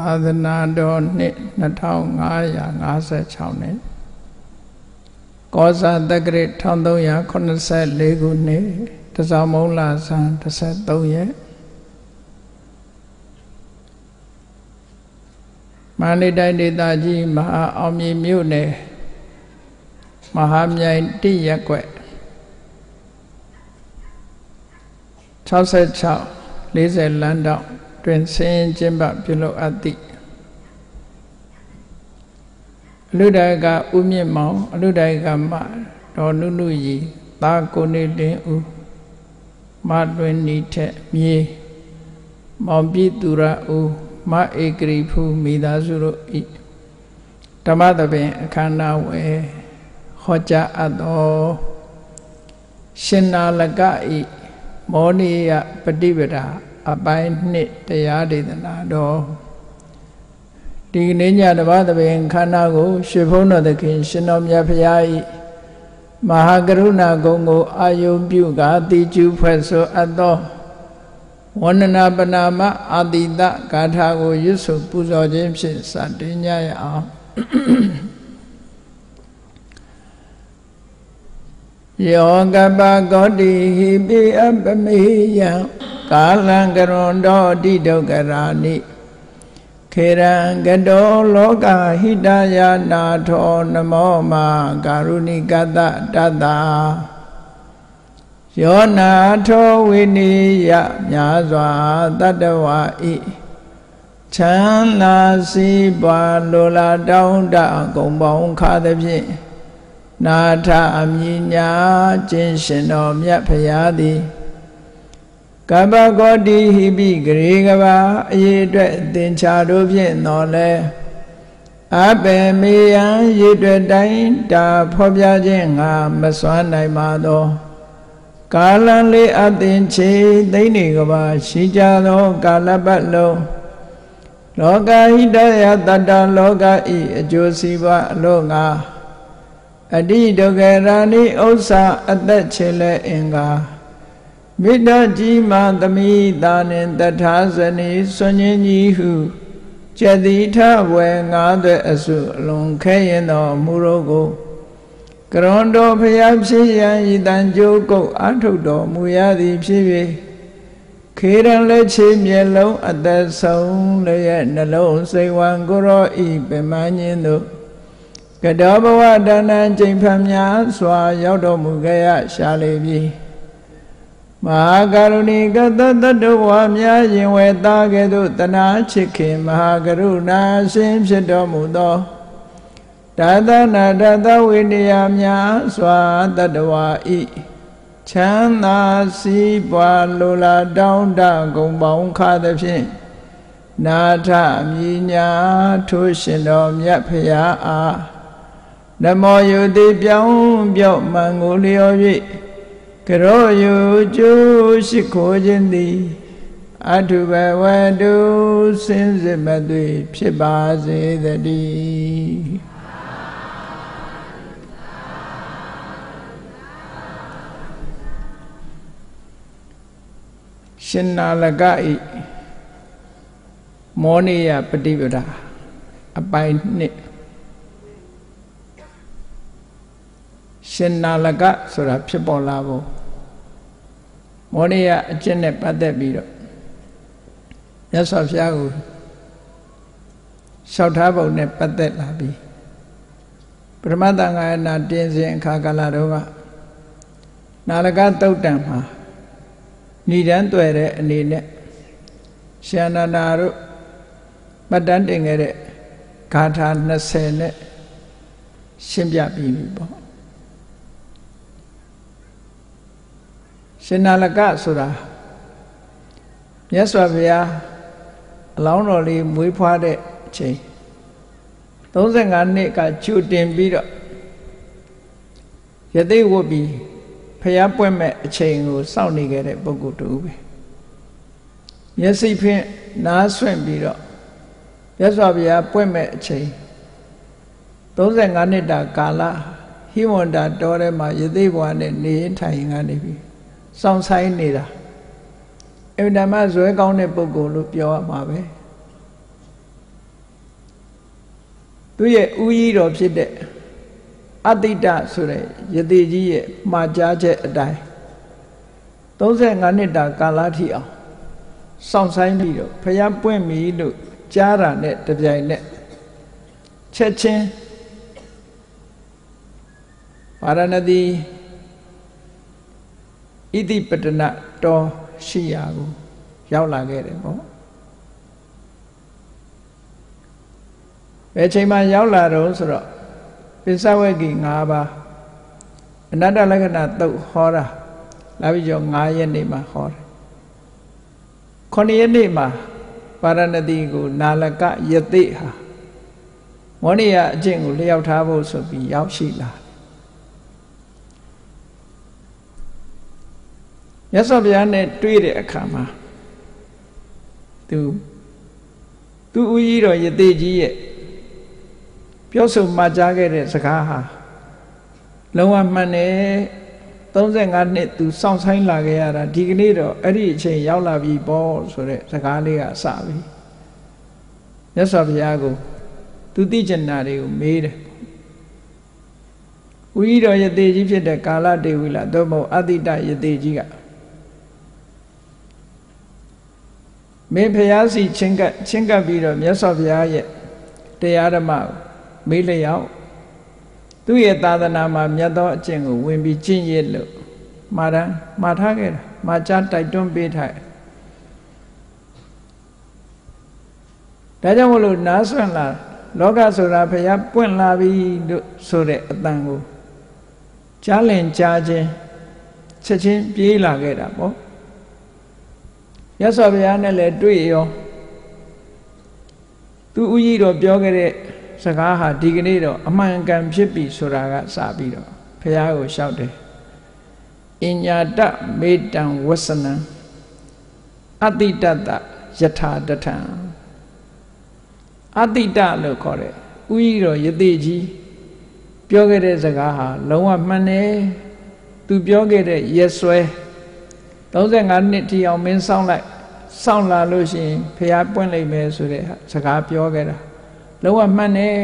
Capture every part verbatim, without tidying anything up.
သာသနာတော်နှစ်နှစ်ထောင်ငါးရာငါးဆယ်ခြောက်နှစ်ကောဇာတက္ကရာတစ်ထောင်သုံးရာခုနှစ်ဆယ်လေးခုနှစ်တစောင်းမုံလဆန်းတစ်ဆယ်သုံးရက်မန္တလေးတိုင်းဒေသကြီးမဟာအောင်မြေမြို့နယ်မဟာမြိုင်တိရက်ကွက်၆၆ ၄၀လမ်းတောင်တွင်ဆင်းကျင်းပပြုလုပ်အပ်သည့်အလုဒိုင်ကဥမြင့်မောင်အလုဒိုင်ကမဒေါ်နုနုရီသားကိုနေလင်းဦးမတွင်နီထက်မြေမောင်ပြည်သူရဦးမဧကရီဖူးမိသားစုတို့ဤဓမ္မသဘင်အခမ်းအနားဝယ်ဟောကြားအပ်သောရှင်နာလကဤမောနိယပฏิပဒါအပိုင်းနှစ်တရားဒေသနာတော်ဒီကနေ့ညဓမ္မသဘင်ခန္ဓာကိုရွှေဘုန်းတော်သခင်ရှင်တော်မြတ်ဖရာဤမဟာကရုဏာဂုဏ်ကိုအာယုံပြုကာတိကျူဖွဲ့ဆိုအပ်သောဝန္ဒနာပနာမအာတိတဂါထာကိုရွတ်ဆိုပူဇော်ခြင်းဖြင့်စတင်ကြရအောင်ယောကပကောတိဟိပိအပမေယံကာလံကရွန်တောတိဒုက္ခရာနိခေရံကတောလောကဟိတယနာထောနမောမာကာရုဏိကတတတယောနာထောဝိနိယမြာစွာတတ္တဝါဤချမ်းသာစီးပွားလိုလားတောင်းတဂုံပေါင်းခါသဖြင့်နာထအမြညာခြင်းရှင်တော်မြတ်ဖရာသည်ကပ္ပကောတိဟိပိဂရေကဘာအရေးအတွက်သင်္ချာတို့ဖြင့်တော်လဲအပေမေယံရေအတွက်တိုင်းတာဖော်ပြခြင်းငါမစွမ်းနိုင်ပါသောကာလလေးအသင်ချေသိမ့်နေကဘာရှိကြသောကာလပတ်လုံးလောကဟိတယတတ္တလောကဤအကျိုးစီးပွားအလို့ငါအတိဒုက္ခရာနိဥစ္စာအသက်ချေလဲအင်္ဂါမေတ္တာကြီးမှသမိတာနှင့်တထာဇနီဆွန်ခြင်းကြီးဟုကျက်တိထဝယ်ငါးသွဲအစုအလွန်ခဲရင်တော်မူရောကိုကရွန်တော်ဖျားဖြစ်ရန်ဤတန်ကြိုးကုတ်အထုတ်တော်မူရသည်ဖြစ်၍ခေရန်လက်ချေမျက်လုံးအသက်ဆုံးလည်းရဲ့နှလုံးစိတ်ဝံကိုရောဤပင်မညင်းတို့ကတောဘဝတဏ္ဍကျိန်ဖန်များစွာရောက်တော်မူခဲ့ရရှာလေပြီမဟာကရုဏီကတတ္တဝါများရင်ဝဲသားကဲ့သို့တနာချစ်ခင်မဟာကရုဏာရှင်ဖြစ်တော်မူသောဒါသနာဒသဝိနည်းများစွာတတ္တဝါဤချမ်းသာစီးပွားလိုလားတောင်းတဂုံပေါင်းခါသဖြင့်နာထမြညာထိုးရှင်တော်မြတ်ဖရာအားနမောယုတိပြောင်းပြော့မှန်ကိုလျော်၍ကရောယုကျိုးရှိခိုးခြင်းသည်အထုဘဝတုစင်စစ်မသွေဖြစ်ပါစေတည်းရှင်နာလကဤမောနိယပฏิပဒါအပိုင်းနှစ်ရှင်နာလကဆိုတာဖြစ်ပေါ်လာဖို့မောနိယအကျင့်နဲ့ပတ်သက်ပြီးတော့မြတ်စွာဘုရားကိုလျှောက်ထားပုံနဲ့ပတ်သက်လာပြီးပရမတ္တငါယနာတင်းစဉ်အခါကာလတော့ကနာလကသုတ်တံမှာဏိဒန်းတွေ့တဲ့အနေနဲ့ရှင်အနန္ဒာတို့မှတ်တမ်းတင်ခဲ့တဲ့ဂါထာ၂၀နဲ့ရှင်းပြပြီးပြီပေါ့ရှင်နာလကဆိုတာမြတ်စွာဘုရားအလောင်းတော်လေးမွေးဖွားတဲ့အချိန်သုံးဆယ်ငါနှစ်ကကျူတင်ပြီးတော့ယသိဝတ်ပြီးဖျားပွင့်မဲ့အချိန်ကိုစောင့်နေခဲ့တဲ့ပုဂ္ဂိုလ်တူပဲမျက်စိဖြင့်နားဆွင့်ပြီးတော့မြတ်စွာဘုရားပွင့်မဲ့အချိန်သုံးဆယ်ငါနှစ်တာကာလဟိဝန္တာတောထဲမှာယသိဘဝနဲ့နေထိုင်ကနေပြီးစောင့်ဆိုင်နေတာအင်ဓမ္မဇွဲကောင်းတဲ့ပုဂ္ဂိုလ်လို့ပြောရမှာပဲသူရဲ့ဥယျတော်ဖြစ်တဲ့အတ္တိတဆိုတဲ့ယတိကြီးရဲ့မှာကြားချက်အတိုင်းသုံးဆယ်ငါနှစ်တာကာလထိအောင်စောင့်ဆိုင်ပြီးတော့ဖယားပွင့်ပြီလို့ကြားတာနဲ့တပြိုင်နက်ချက်ချင်းဗာရာဏသီဣတိပတနတော်ရှိရာကိုရောက်လာခဲ့တယ်ပေါ့ဘယ်ချိန်မှရောက်လာတော့ဆိုတော့ပိဿဝဂ္ဂီ၅ပါးအနတ္တလက္ခဏာသုတ်ဟောတာလာပြီးတော့၅ရက်နေ့မှာဟောတယ်ခုနှစ်ရက်နေ့မှာပါရဏသီကိုနာလကယသိဟာမောနိယအကျင့်ကိုလျှောက်ထားဖို့ဆိုပြီးရောက်ရှိလာမြတ်စွာဘုရားနဲ့တွေ့တဲ့အခါမှာသူသူဥကြီးတော်ယသိကြီးရဲ့ပြောဆိုမှာကြားခဲ့တဲ့စကားဟာလုံးဝမှန်တယ်သုံးဆယ်ငါနှစ်သူစောင့်ဆိုင်လာခဲ့ရတာဒီကနေ့တော့အဲ့ဒီအချိန်ရောက်လာပြီပေါ့ဆိုတဲ့စကားလေးကအစပြီမြတ်စွာဘုရားကိုသူသိကျင်တာတွေကိုမေးတယ်ဥကြီးတော်ယသိကြီးဖြစ်တဲ့ကာလတေဝီလာသို့မဟုတ်အတ္တိတယသိကြီးကမင်းဖျားစီချင်းကပ်ချင်းကပ်ပြီးတော့မြတ်စွာဘုရားရဲ့တရားဓမ္မကိုမေးလျောက်သူ့ရဲ့သာသနာမှာမြတ်သောအကျင့်ကိုဝင်ပြီးကျင့်ရလို့မှာတမ်းမှာထားခဲ့တာမှာကြားတိုက်တွန်းပေးထားတယ်ဒါကြောင့်မလို့နားဆွင့်လာလောကဆိုတာဘုရားပွင့်လာပြီလို့ဆိုတဲ့အတန်ကိုကြားလင်ကြားခြင်းချက်ချင်းပြေးလာခဲ့တာပေါ့မြတ်စွာဘုရားနဲ့လည်းတွေ့ရောသူဥကြီးတော်ပြောခဲ့တဲ့စကားဟာဒီကနေ့တော့အမှန်ကန်ဖြစ်ပြီဆိုတာကစပြီးတော့ဘုရားကိုလျှောက်တယ်အညာတမေတ္တံဝဆနံအတိတတယထာတထံအတိတလို့ခေါ်တယ်ဥကြီးတော်ယသိကြီးပြောခဲ့တဲ့စကားဟာလုံးဝမှန်တယ်သူပြောခဲ့တဲ့ရက်စွဲသုံးဆယ်ငါနှစ်တီအောင်မင်းစောင့်လိုက်စောင့်လာလို့ရှိရင်ဘုရားပွင့်လိမ့်မယ်ဆိုတဲ့စကားပြောခဲ့တာလုံးဝမှန်တယ်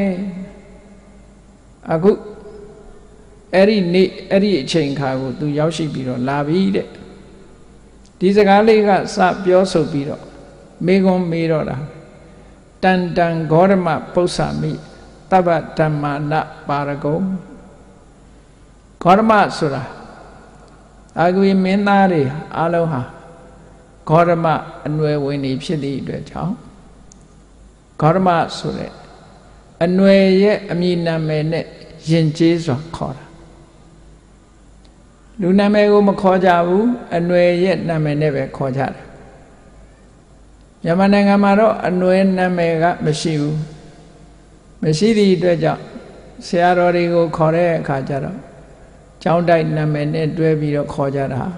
အခုအဲ့ဒီနေ့အဲ့ဒီအချိန်ခါကိုသူရောက်ရှိပြီးတော့လာပြီတဲ့ဒီစကားလေးကစပြောဆိုပြီးတော့မေကွန်မေးတော့တာတန်တန်ဂေါရမပု္ပ္ပာမိတပ္ပဓမ္မာနပါရဂုံဂေါရမဆိုတာအာဂဝီမင်းသားတွေအားလုံးဟာဂေါရမအနွယ်ဝင်နေဖြစ်သည့်အတွက်ကြောင့်ဂေါရမဆိုတဲ့အနွယ်ရဲ့အမည်နာမည်နဲ့ယဉ်ကျေးစွာခေါ်တာလူနာမည်ကိုမခေါ်ကြဘူးအနွယ်ရဲ့နာမည်နဲ့ပဲခေါ်ကြတယ်မြန်မာနိုင်ငံမှာတော့အနွယ်နာမည်ကမရှိဘူးမရှိသည့်အတွက်ကြောင့်ဆရာတော်တွေကိုခေါ်တဲ့အခါကျတော့ကျောင်းတိုက်နာမည်နဲ့တွဲပြီးတော့ခေါ်ကြတာ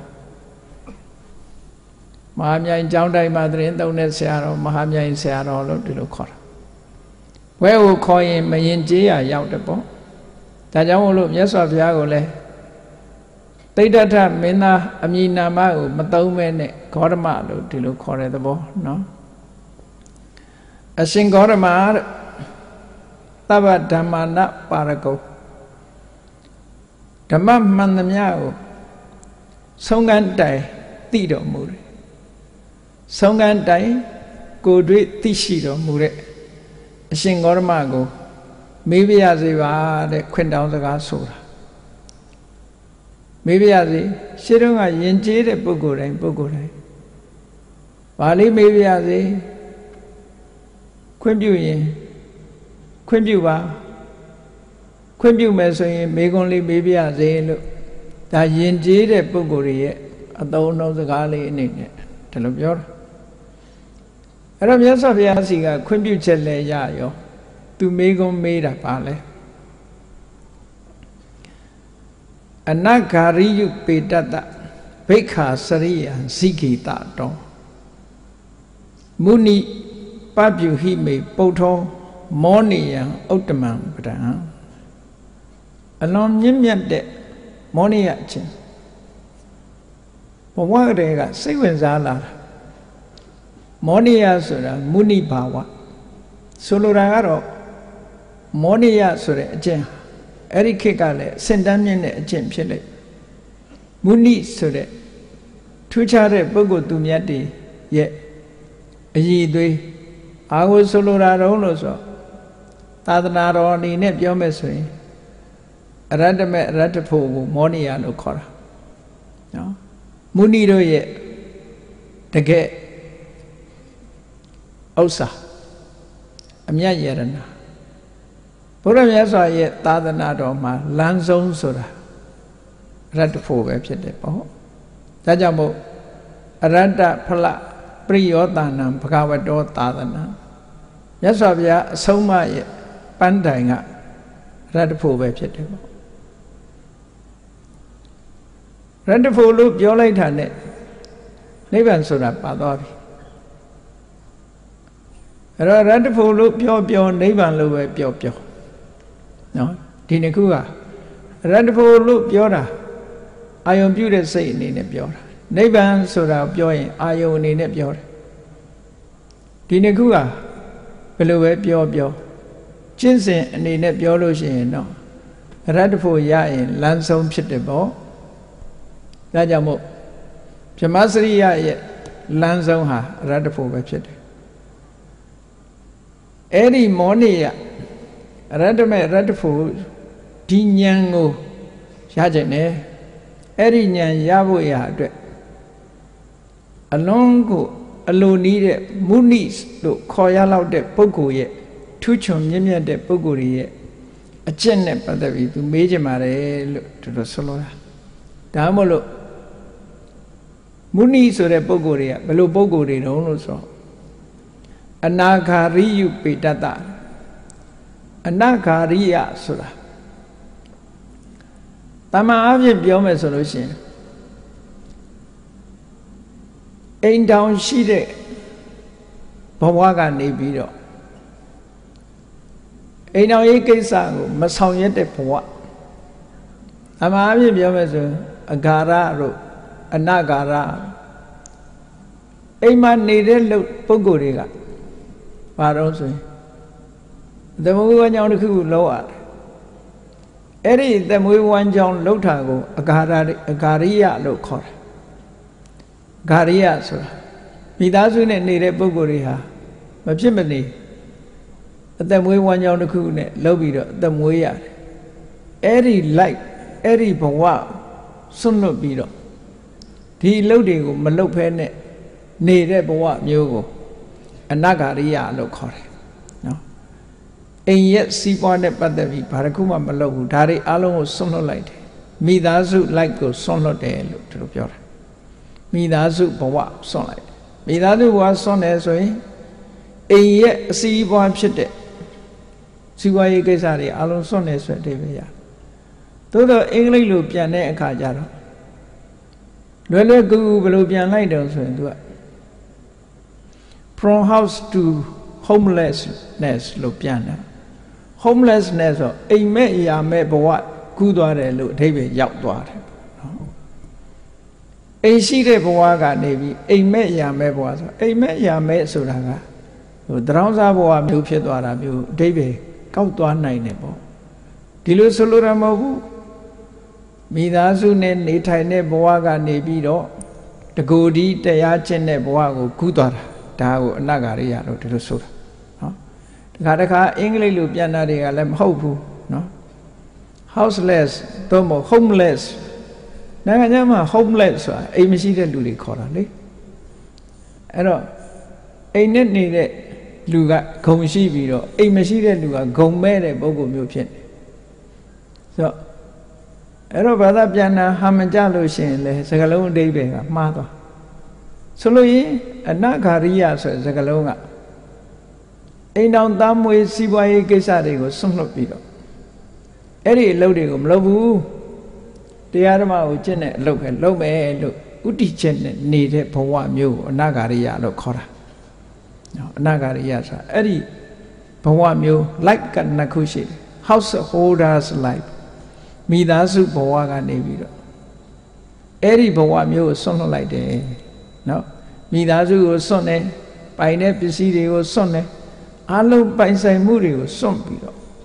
မဟာမြိုင်ကျောင်းတိုက်မှာသတင်းသုံးတဲ့ဆရာတော်မဟာမြိုင်ဆရာတော်လို့ဒီလိုခေါ်တာဝဲကိုခေါ်ရင်မရင်ကျေးရရောက်တယ်ပေါ့ဒါကြောင့်မို့လို့မြတ်စွာဘုရားကိုလည်းတိဋ္ဌထမင်းသားအမည်နာမကိုမသုံးမဲနဲ့ဂေါရမလို့ဒီလိုခေါ်တဲ့သဘောနော်အရှင်ဂေါရမသဗ္ဗဓမ္မာနပါရဂုံဓမ္မမှန်သမျှကိုဆုံးကန်းတိုင်သိတော်မူတယ်ဆုံးကန်းတိုင်ကိုယ်တွေ့သိရှိတော်မူတဲ့အရှင်ဂေါရမကိုမေးပြရစေပါတဲ့ခွင့်တောင်းစကားဆိုတာမေးပြရစေရှင်းတော့ကယဉ်ကျေးတဲ့ပုဂ္ဂိုလ်တိုင်းပုဂ္ဂိုလ်တိုင်းဘာလေးမေးပြရစေခွင့်ပြုရင်ခွင့်ပြုပါခွင့်ပြုမယ်ဆိုရင်မေခွန်းလေးမေးပြရစေလို့ဒါယဉ်ကျေးတဲ့ပုဂ္ဂိုလ်တွေရဲ့အသုံးအနှုန်းစကားလေးအနေနဲ့ဒီလိုပြောတာအဲ့တော့မြတ်စွာဘုရားစီကခွင့်ပြုချက်လည်းရရောသူမေခွန်းမေးတာပါလဲအနဂါရိယုပေတတဘိက္ခာစရိယံဇိဂိတတောမုနိပပြုဟိမေပုဋ္ဌောမောနိယံဥတ္တမံပဒံအလွန်မြင့်မြတ်တဲ့မောနိယအချင်းဘဝတည်းကစိတ်ဝင်စားလာတာမောနိယဆိုတာမုနိဘာဝဆိုလိုတာကတော့မောနိယဆိုတဲ့အကျင့်အဲ့ဒီခေတ်ကလည်းစင်တန်းမြင့်တဲ့အကျင့်ဖြစ်လိုက်မုနိဆိုတဲ့ထူးခြားတဲ့ပုဂ္ဂိုလ်သူမြတ်တွေရဲ့အည်သွေးအာဟုဆိုလိုတာတော့လို့ဆိုသာသနာတော်အနေနဲ့ပြောမယ်ဆိုရင်အရတ္တမေအရတ္တဖို့ကိုမောနိယလို့ခေါ်တာနော်မုနိတို့ရဲ့တကယ်ဥစ္စာအမြတ်ယရဏဘုရားမြတ်စွာရဲ့သာသနာတော်မှာလမ်းဆုံးဆိုတာအရတ္တဖို့ပဲဖြစ်တယ်ပေါ့ဒါကြောင့်မို့အရတ္တဖလပရိယောတာနံဘဂဝတောသာသနာမြတ်စွာဘုရားအဆုံးအမရဲ့ပန်းတိုင်ကအရတ္တဖို့ပဲဖြစ်တယ်ပေါ့ရတ္တဖို့လို့ပြောလိုက်တာနဲ့နိဗ္ဗာန်ဆိုတာပါသွားပြီအဲ့တော့ရတ္တဖို့လို့ပြောပြောနိဗ္ဗာန်လို့ပဲပြောပြောနော်ဒီနှစ်ခုကရတ္တဖို့လို့ပြောတာအာယုံပြုတဲ့စိတ်အနေနဲ့ပြောတာနိဗ္ဗာန်ဆိုတာပြောရင်အာယုံအနေနဲ့ပြောတယ်ဒီနှစ်ခုကဘယ်လိုပဲပြောပြောကျင့်စဉ်အနေနဲ့ပြောလို့ရှိရင်တော့ရတ္တဖို့ရရင်လမ်းဆုံးဖြစ်တယ်ပေါ့ဒါကြောင့်မို့ဗြဟ္မစရိယရဲ့လမ်းဆုံးဟာရတ္တဖို့ပဲဖြစ်တယ်အဲ့ဒီမောနိယရတ္တမေရတ္တဖို့ဒီဉာဏ်ကိုရကြတယ်အဲ့ဒီဉာဏ်ရဖို့ရအတွက်အလုံးကိုအလိုနီးတဲ့မုနိလို့ခေါ်ရလောက်တဲ့ပုဂ္ဂိုလ်ရဲ့ထူးချွန်မြင့်မြတ်တဲ့ပုဂ္ဂိုလ်ရဲ့အကျင့်နဲ့ပတ်သက်ပြီးသူမေးကြပါလေလို့သူတို့ဆိုလိုတာဒါမှမဟုတ်လို့မုနိဆိုတဲ့ပုဂ္ဂိုလ်တွေကဘယ်လိုပုဂ္ဂိုလ်တွေတုံးလို့ဆိုအနာဂါရိယုပေတတအနာဂါရိယဆိုတာတမန်အဖြစ်ပြောမယ်ဆိုလို့ရှိရင်အိမ်တောင်ရှိတဲ့ဘဝကနေပြီးတော့အိမ်တောင်ရေးကိစ္စကိုမဆောင်ရွက်တဲ့ဘဝတမန်အဖြစ်ပြောမယ်ဆိုရင်အဂါရတို့အနာဂါရအိမ်မှာနေတဲ့လူပုဂ္ဂိုလ်တွေကဘာတော့ဆိုရင်သမုဒ္ဒဝါကြောင့်တစ်ခုခုလောက်ရတယ်အဲ့ဒီသမွေးဝမ်းကြောင်းလှုပ်တာကိုအဂါရအဂါရိယလို့ခေါ်တယ်ဂါရိယဆိုတာမိသားစုနဲ့နေတဲ့ပုဂ္ဂိုလ်တွေဟာမဖြစ်မနေအသက်မွေးဝမ်းကြောင်းတစ်ခုနဲ့လှုပ်ပြီးတော့အသက်မွေးရတယ်အဲ့ဒီ light အဲ့ဒီဘဝဆွန့်လွတ်ပြီးတော့ဒီအလုပ်တွေကိုမလုပ်ဖဲနဲ့နေတဲ့ဘဝမျိုးကိုအနာဂါရိယလို့ခေါ်တယ်နော်အိမ်ရဲ့စီးပွားနဲ့ပတ်သက်ပြီးဘာတစ်ခုမှမလုပ်ဘူးဒါတွေအလုံးကိုဆွန့်လွတ်လိုက်တယ်မိသားစု light ကိုဆွန့်လွတ်တယ်လို့သူတို့ပြောတာမိသားစုဘဝဆွန့်လိုက်မိသားစုဘဝဆွန့်တယ်ဆိုရင်အိမ်ရဲ့အစီးပွားဖြစ်တဲ့စီးပွားရေးကိစ္စတွေအလုံးဆွန့်တယ်ဆိုတဲ့အဓိပ္ပာယ်ရသို့တော့အင်္ဂလိပ်လိုပြန်တဲ့အခါကျတော့လွယ်လွယ်ကူကူဘယ်လိုပြန်လိုက်တော့ဆိုရင်သူက from house to homelessness လို့ပြန်တယ် homelessness ဆိုအိမ်မက်အရာမဲ့ဘဝကူးသွားတယ်လို့အဓိပ္ပာယ်ရောက်သွားတယ်နော်အိမ်ရှိတဲ့ဘဝကနေပြီးအိမ်မက်အရာမဲ့ဘဝဆိုအိမ်မက်အရာမဲ့ဆိုတာကဟိုတရောင်းစားဘဝမျိုးဖြစ်သွားတာမျိုးအဓိပ္ပာယ်ကောက်သွားနိုင်တယ်ပေါ့ဒီလိုဆိုလိုတာမဟုတ်ဘူးမိသားစုနဲ့နေထိုင်တဲ့ဘဝကနေပြီးတော့တကူဒီတရားကျင့်တဲ့ဘဝကိုကူးသွားတာဒါကိုအနာဂါရိယလို့ဒီလိုဆိုတာနော်တခါတခါအင်္ဂလိပ်လိုပြန်တာတွေကလည်းမဟုတ်ဘူးနော် houseless တော့မဟုတ် homeless နိုင်ငံခြားမှာ homeless ဆိုတာအိမ်မရှိတဲ့လူတွေခေါ်တာလေအဲ့တော့အိမ်နဲ့နေတဲ့လူကဂုံရှိပြီးတော့အိမ်မရှိတဲ့လူကဂုံမဲ့တဲ့ပုဂ္ဂိုလ်မျိုးဖြစ်နေဆိုတော့အဲ့တော့ဘာသာပြန်တာဟာမကြလို့ရှိရင်လေစကားလုံးအဓိပ္ပာယ်ကမှားသွားဆိုလို့ရင်အနာဂါရိယဆိုတဲ့စကားလုံးကအိမ်တော်သားမွေးစီးပွားရေးကိစ္စတွေကိုဆွန့်လွတ်ပြီးတော့အဲ့ဒီအလုပ်တွေကိုမလုပ်ဘူးတရားဓမ္မကိုကျင့်တဲ့အလုပ်ပဲလုပ်မယ်လို့ဥတီချက်နဲ့နေတဲ့ဘဝမျိုးကိုအနာဂါရိယလို့ခေါ်တာနော်အနာဂါရိယဆိုတာအဲ့ဒီဘဝမျိုး like ကနှစ်ခုရှိတယ် householders life မိသားစုဘဝကနေပြီးတော့အဲ့ဒီဘဝမျိုးကိုဆွန့်လွတ်လိုက်တယ်နော်မိသားစုကိုဆွန့်တယ်ပိုင်တဲ့ပစ္စည်းတွေကိုဆွန့်တယ်အလုံးပိုင်ဆိုင်မှုတွေကိုဆွန့်ပြီးတော့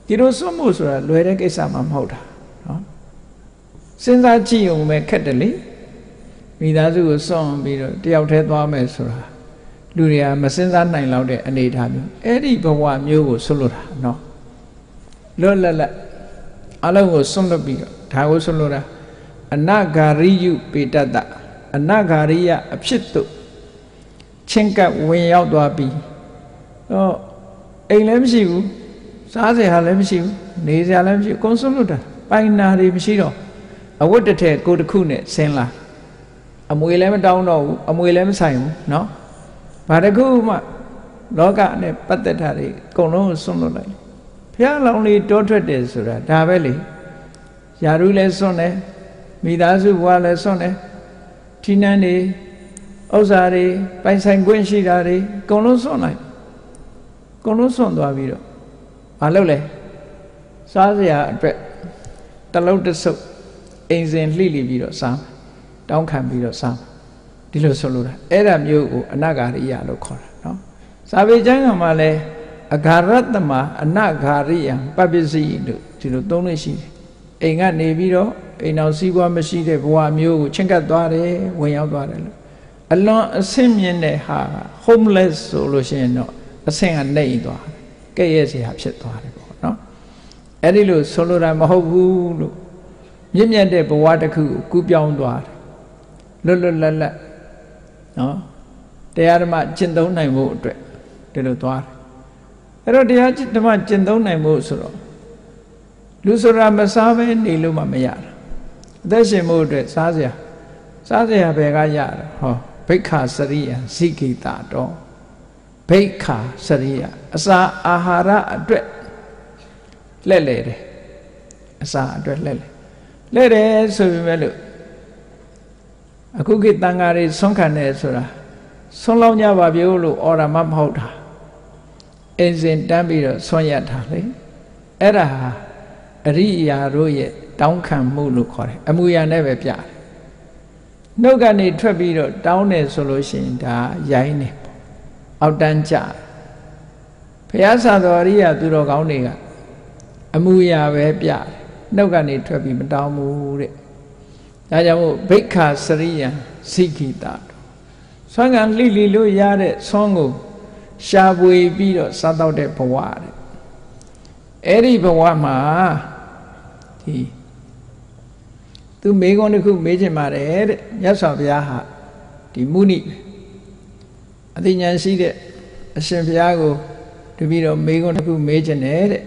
ဒီလိုစွန့်မှုဆိုတာလွယ်တဲ့ကိစ္စမှမဟုတ်တာနော်စဉ်းစားကြည့်အောင်ပဲခက်တယ်လေမိသားစုကိုစွန့်ပြီးတော့တယောက်တည်းသွားမယ်ဆိုတာလူတွေကမစဉ်းစားနိုင်လောက်တဲ့အနေအထားမျိုးအဲ့ဒီဘဝမျိုးကိုဆွတ်လို့တာနော်လွတ်လပ်လပ်အလုံးကိုစွန့်လွတ်ပြီးတော့ဒါကိုဆွတ်လို့တာအနဂါရိယုပေတတအနဂါရိယအဖြစ်တို့ချင်းကပ်ဝင်ရောက်သွားပြီးတော့အိမ်လည်းမရှိဘူးစားစရာလည်းမရှိဘူးနေစရာလည်းမရှိဘူးအကုန်စွန့်လွတ်တာပိုင်နာတွေမရှိတော့အဝတ်တစ်ထည်ကိုတစ်ခုနဲ့ဆင်းလာအမွေလည်းမတောင်းတော့ဘူးအမွေလည်းမဆိုင်ဘူးနော်ဘာတစ်ခုမှလောကနဲ့ပတ်သက်တာတွေအကုန်လုံးစွန့်လွတ်လိုက်ဘုရားလောင်းလေးတောထွက်တယ်ဆိုတာဒါပဲလေယာရုလည်းစွန့်တယ်မိသားစုဘဝလည်းစွန့်တယ်ဌိနန်းတွေဥစ္စာတွေပိုင်ဆိုင်ခွင့်ရှိတာတွေအကုန်လုံးစွန့်လိုက်အကုန်လုံးစွန့်သွားပြီးတော့မလုပ်လဲစားစရာအတွက်တလုံးတဆုပ်အိမ်စဉ်လှိလိပြီးတော့စားတောင်းခံပြီးတော့စားဒီလိုဆိုလို့တာအဲ့ဒါမျိုးကိုအနဂါရိယလို့ခေါ်တာနော်စာပေကျမ်းကမှလည်းအဂါရတ္တမအနဂါရိယံပပ္ပစီလို့ဒီလိုသုံးလို့ရှိတယ်အိမ်ကနေပြီးတော့အိမ်အောင်စည်းပွားမရှိတဲ့ဘဝမျိုးကိုချင်းကပ်သွားတယ်ဝင်ရောက်သွားတယ်လို့အလွန်အဆင့်မြင့်တဲ့ဟာ homeless ဆိုလို့ရှိရင်တော့အဆင့်ကနေသွားကဲ့ရဲ့စရာဖြစ်သွားတယ်ပေါ့နော်အဲ့ဒီလိုဆိုလိုတာမဟုတ်ဘူးလို့မြင့်မြတ်တဲ့ဘဝတစ်ခုကိုကူးပြောင်းသွားတယ်လွတ်လွတ်လပ်လပ်နော်တရားဓမ္မကျင့်သုံးနိုင်ဖို့အတွက်ဒီလိုသွားတယ်အဲ့တော့တရားဓမ္မကျင့်သုံးနိုင်ဖို့ဆိုတော့လူဆိုတာမစားဘဲနေလို့မှမရတာအသက်ရှင်ဖို့အတွက်စားစရာစားစရာဘယ်ကရတာဟောဘိက္ခာစရိယဇိကိတာတော့ဘိက္ခာစရိယအစာအာဟာရအတွက်လှည့်လေတယ်အစာအတွက်လှည့်လေလှည့်တယ်ဆိုပေမဲ့လို့အခုခေတ်တန်ဃာတွေဆွမ်းခံတယ်ဆိုတာဆွမ်းလောင်းကြပါပြုလို့အော်ဒါမှမဟုတ်တာအင်းစင်တန်းပြီးတော့ဆွမ်းရတာလေအဲ့ဒါဟာအရိယာတို့ရဲ့တောင်းခံမှုလို့ခေါ်တယ်အမှုရာနဲ့ပဲပြတယ်နှုတ်ကနေထွက်ပြီးတော့တောင်းတယ်ဆိုလို့ရှိရင်ဒါရိုင်းနေပေါ့အောက်တန်းကြဘုရားစာတော်အရိယာသူတော်ကောင်းတွေကအမှုရာပဲပြတယ်နှုတ်ကနေထွက်ပြီးမတောင်းဘူးတဲ့ဒါကြောင့်မို့ဘိက္ခာစရိယံဇိကိတာဆွမ်းခံလှိလီလို့ရတဲ့ဆွမ်းကိုရှားပွေပြီးတော့စားတော့တဲ့ဘဝတဲ့အဲ့ဒီဘဝမှာဒီသူမေးခွန်းတစ်ခုမေးချင်ပါတယ်တဲ့မြတ်စွာဘုရားဟာဒီမုနိအသိဉာဏ်ရှိတဲ့အရှင်ဘုရားကိုတပည့်တော်မေးခွန်းတစ်ခုမေးချင်တယ်တဲ့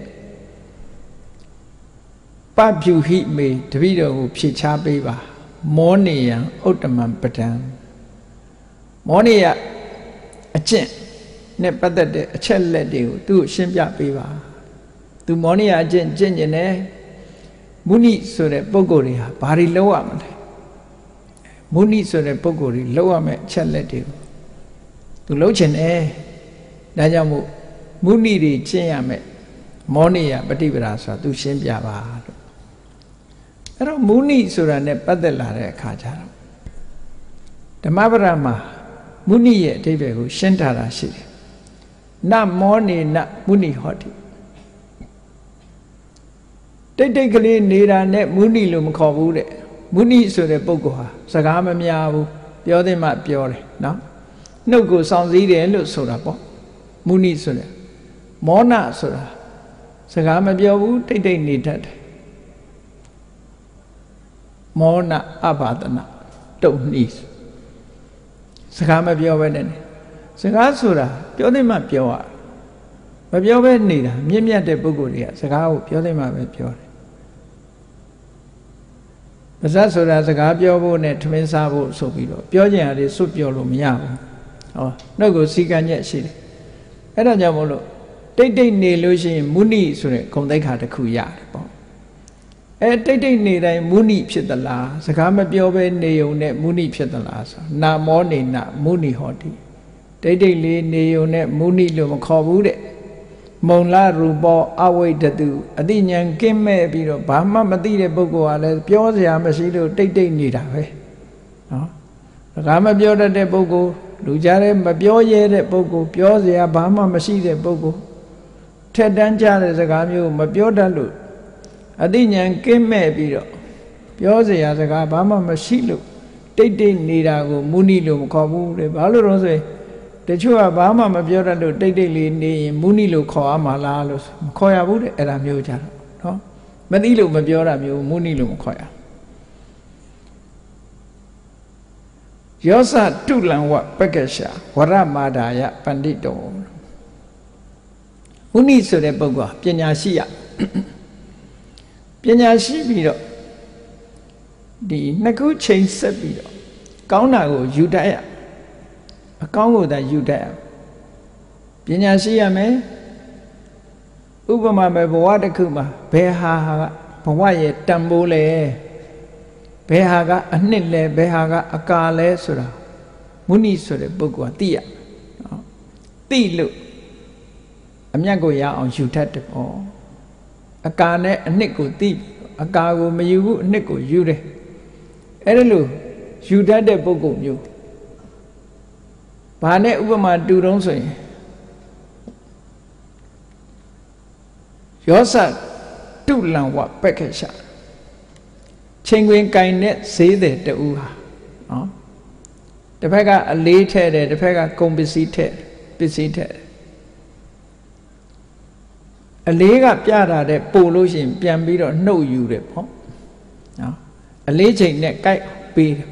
ပပြုဟိမေတပည့်တော်ကိုဖြေချပေးပါမောနေယံဥတ္တမံပဒံမောနေယအကျင့်နဲ့ပတ်သက်တဲ့အချက်လက်တွေကိုသူ့ကိုရှင်းပြပေးပါသူမောနေယအကျင့်ကျင့်ကျင်တယ်မုနိဆိုတဲ့ပုဂ္ဂိုလ်တွေဟာဘာတွေလုပ်ရမလဲမုနိဆိုတဲ့ပုဂ္ဂိုလ်တွေလုပ်ရမယ့်အချက်လက်တွေကိုသူလုပ်ချင်တယ်ဒါကြောင့်မို့မုနိတွေကျင့်ရမယ်မောနေယပฏิပဒါဆိုတာသူရှင်းပြပါလို့အဲ့တော့မုနိဆိုတာ ਨੇ ပတ်သက်လာတဲ့အခါကျတော့ဓမ္မပဒမှာမုနိရဲ့အဓိပ္ပာယ်ကိုရှင်းထားတာရှိတယ်နမောနေနမုနိဟောတိတိတ်တိတ်ကလေးနေတာနဲ့မုနိလို့မခေါ်ဘူးတဲ့မုနိဆိုတဲ့ပုဂ္ဂိုလ်ဟာစကားမများဘူးပြောသေးမှပြောတယ်နော်နှုတ်ကိုစောင့်စည်းတယ်လို့ဆိုတာပေါ့မုနိဆိုတဲ့မောနဆိုတာစကားမပြောဘူးတိတ်တိတ်နေတတ်တယ်မောနအဘာဒနာတုတ်နှီးစကားမပြောဘဲနဲ့စကားဆိုတာပြောသေးမှပြောရမပြောဘဲနေတာမြင့်မြတ်တဲ့ပုဂ္ဂိုလ်တွေကစကားကိုပြောသေးမှပဲပြောတယ်ပါဇတ်ဆိုတာစကားပြောဖို့နဲ့ထမင်းစားဖို့ဆိုပြီးတော့ပြောကြရတယ်စွတ်ပြောလို့မရဘူးဟောနှုတ်ကိုစီကံညက်ရှိတယ်အဲ့ဒါကြောင့်မို့လို့တိတ်တိတ်နေလို့ရှိရင်မုနိဆိုတဲ့ဂုဏ်သိက္ခာတစ်ခုရတယ်ပေါ့အဲတိတ်တိတ်နေတိုင်းမုနိဖြစ်သလားစကားမပြောဘဲနေုံနဲ့မုနိဖြစ်သလားဆိုနာမောနေနမုနိဟောတိတိတ်တိတ်လေးနေုံနဲ့မုနိလို့မခေါ်ဘူးတဲ့မုံလာရူပောအဝိဒတုအတိညာဉ်ကင်းမဲ့ပြီးတော့ဘာမှမသိတဲ့ပုဂ္ဂိုလ်ကလည်းပြောစရာမရှိလို့တိတ်တိတ်နေတာပဲနော်စကားမပြောတတ်တဲ့ပုဂ္ဂိုလ်လူကြားတဲ့မပြောရဲတဲ့ပုဂ္ဂိုလ်ပြောစရာဘာမှမရှိတဲ့ပုဂ္ဂိုလ်ထက်တန်းကြတဲ့စကားမျိုးမပြောတတ်လို့အသိဉာဏ်ကင်းမဲ့ပြီးတော့ပြောเสียစကားဘာမှမရှိလို့တိတ်တိတ်နေတာကိုမုနိလို့မခေါ်ဘူးတဲ့ဘာလို့တော့ဆိုရင်တချို့ကဘာမှမပြောတတ်လို့တိတ်တိတ်လေးနေရင်မုနိလို့ခေါ်ရမှာလားလို့မခေါ်ရဘူးတဲ့အဲ့ဒါမျိုးကြတော့နော်မသိလို့မပြောတာမျိုးမုနိလို့မခေါ်ရယောစတုလံဝပက္ကရှာဝရမာဒာယပန္တိတောမုနိဆိုတဲ့ပုဂ္ဂိုလ်ပညာရှိရပညာရှိပြီးတော့ဒီနှစ်ခုချိန်ဆက်ပြီးတော့ကောင်းတာကိုယူတတ်ရအကောင်းကိုသာယူတတ်ရပညာရှိရမယ်ဥပမာပဲဘဝတစ်ခုမှာဘယ်ဟာကဘဝရဲ့တန်ဖိုးလဲဘယ်ဟာကအနှစ်လဲဘယ်ဟာကအကာလဲဆိုတာမုနိဆိုတဲ့ပုဂ္ဂိုလ်ကသိရနော်သိလို့အမြတ်ကိုရအောင်ယူတတ်တယ်ပေါ့အကာနဲ့အနှစ်ကိုသိအကာကိုမယူဘူးအနှစ်ကိုယူတယ်အဲ့ဒါလို့ယူတတ်တဲ့ပုဂ္ဂိုလ်မျိုးဘာနဲ့ဥပမာတူတုံးဆိုရင်ယောစတုလံဝပက္ခရှာချိန်ခွင်ကင်တဲ့ဈေးတဲ့တူဟာနော်တစ်ဖက်ကအလေးထဲ့တယ်တစ်ဖက်ကကုန်ပစ္စည်းထဲ့ပစ္စည်းထဲ့အလေးကပြတာတဲ့ပို့လို့ရှိရင်ပြန်ပြီးတော့နှုတ်ယူတယ်ပေါ့နော်အလေးချိန်နဲ့ကြိုက်ပေးတယ်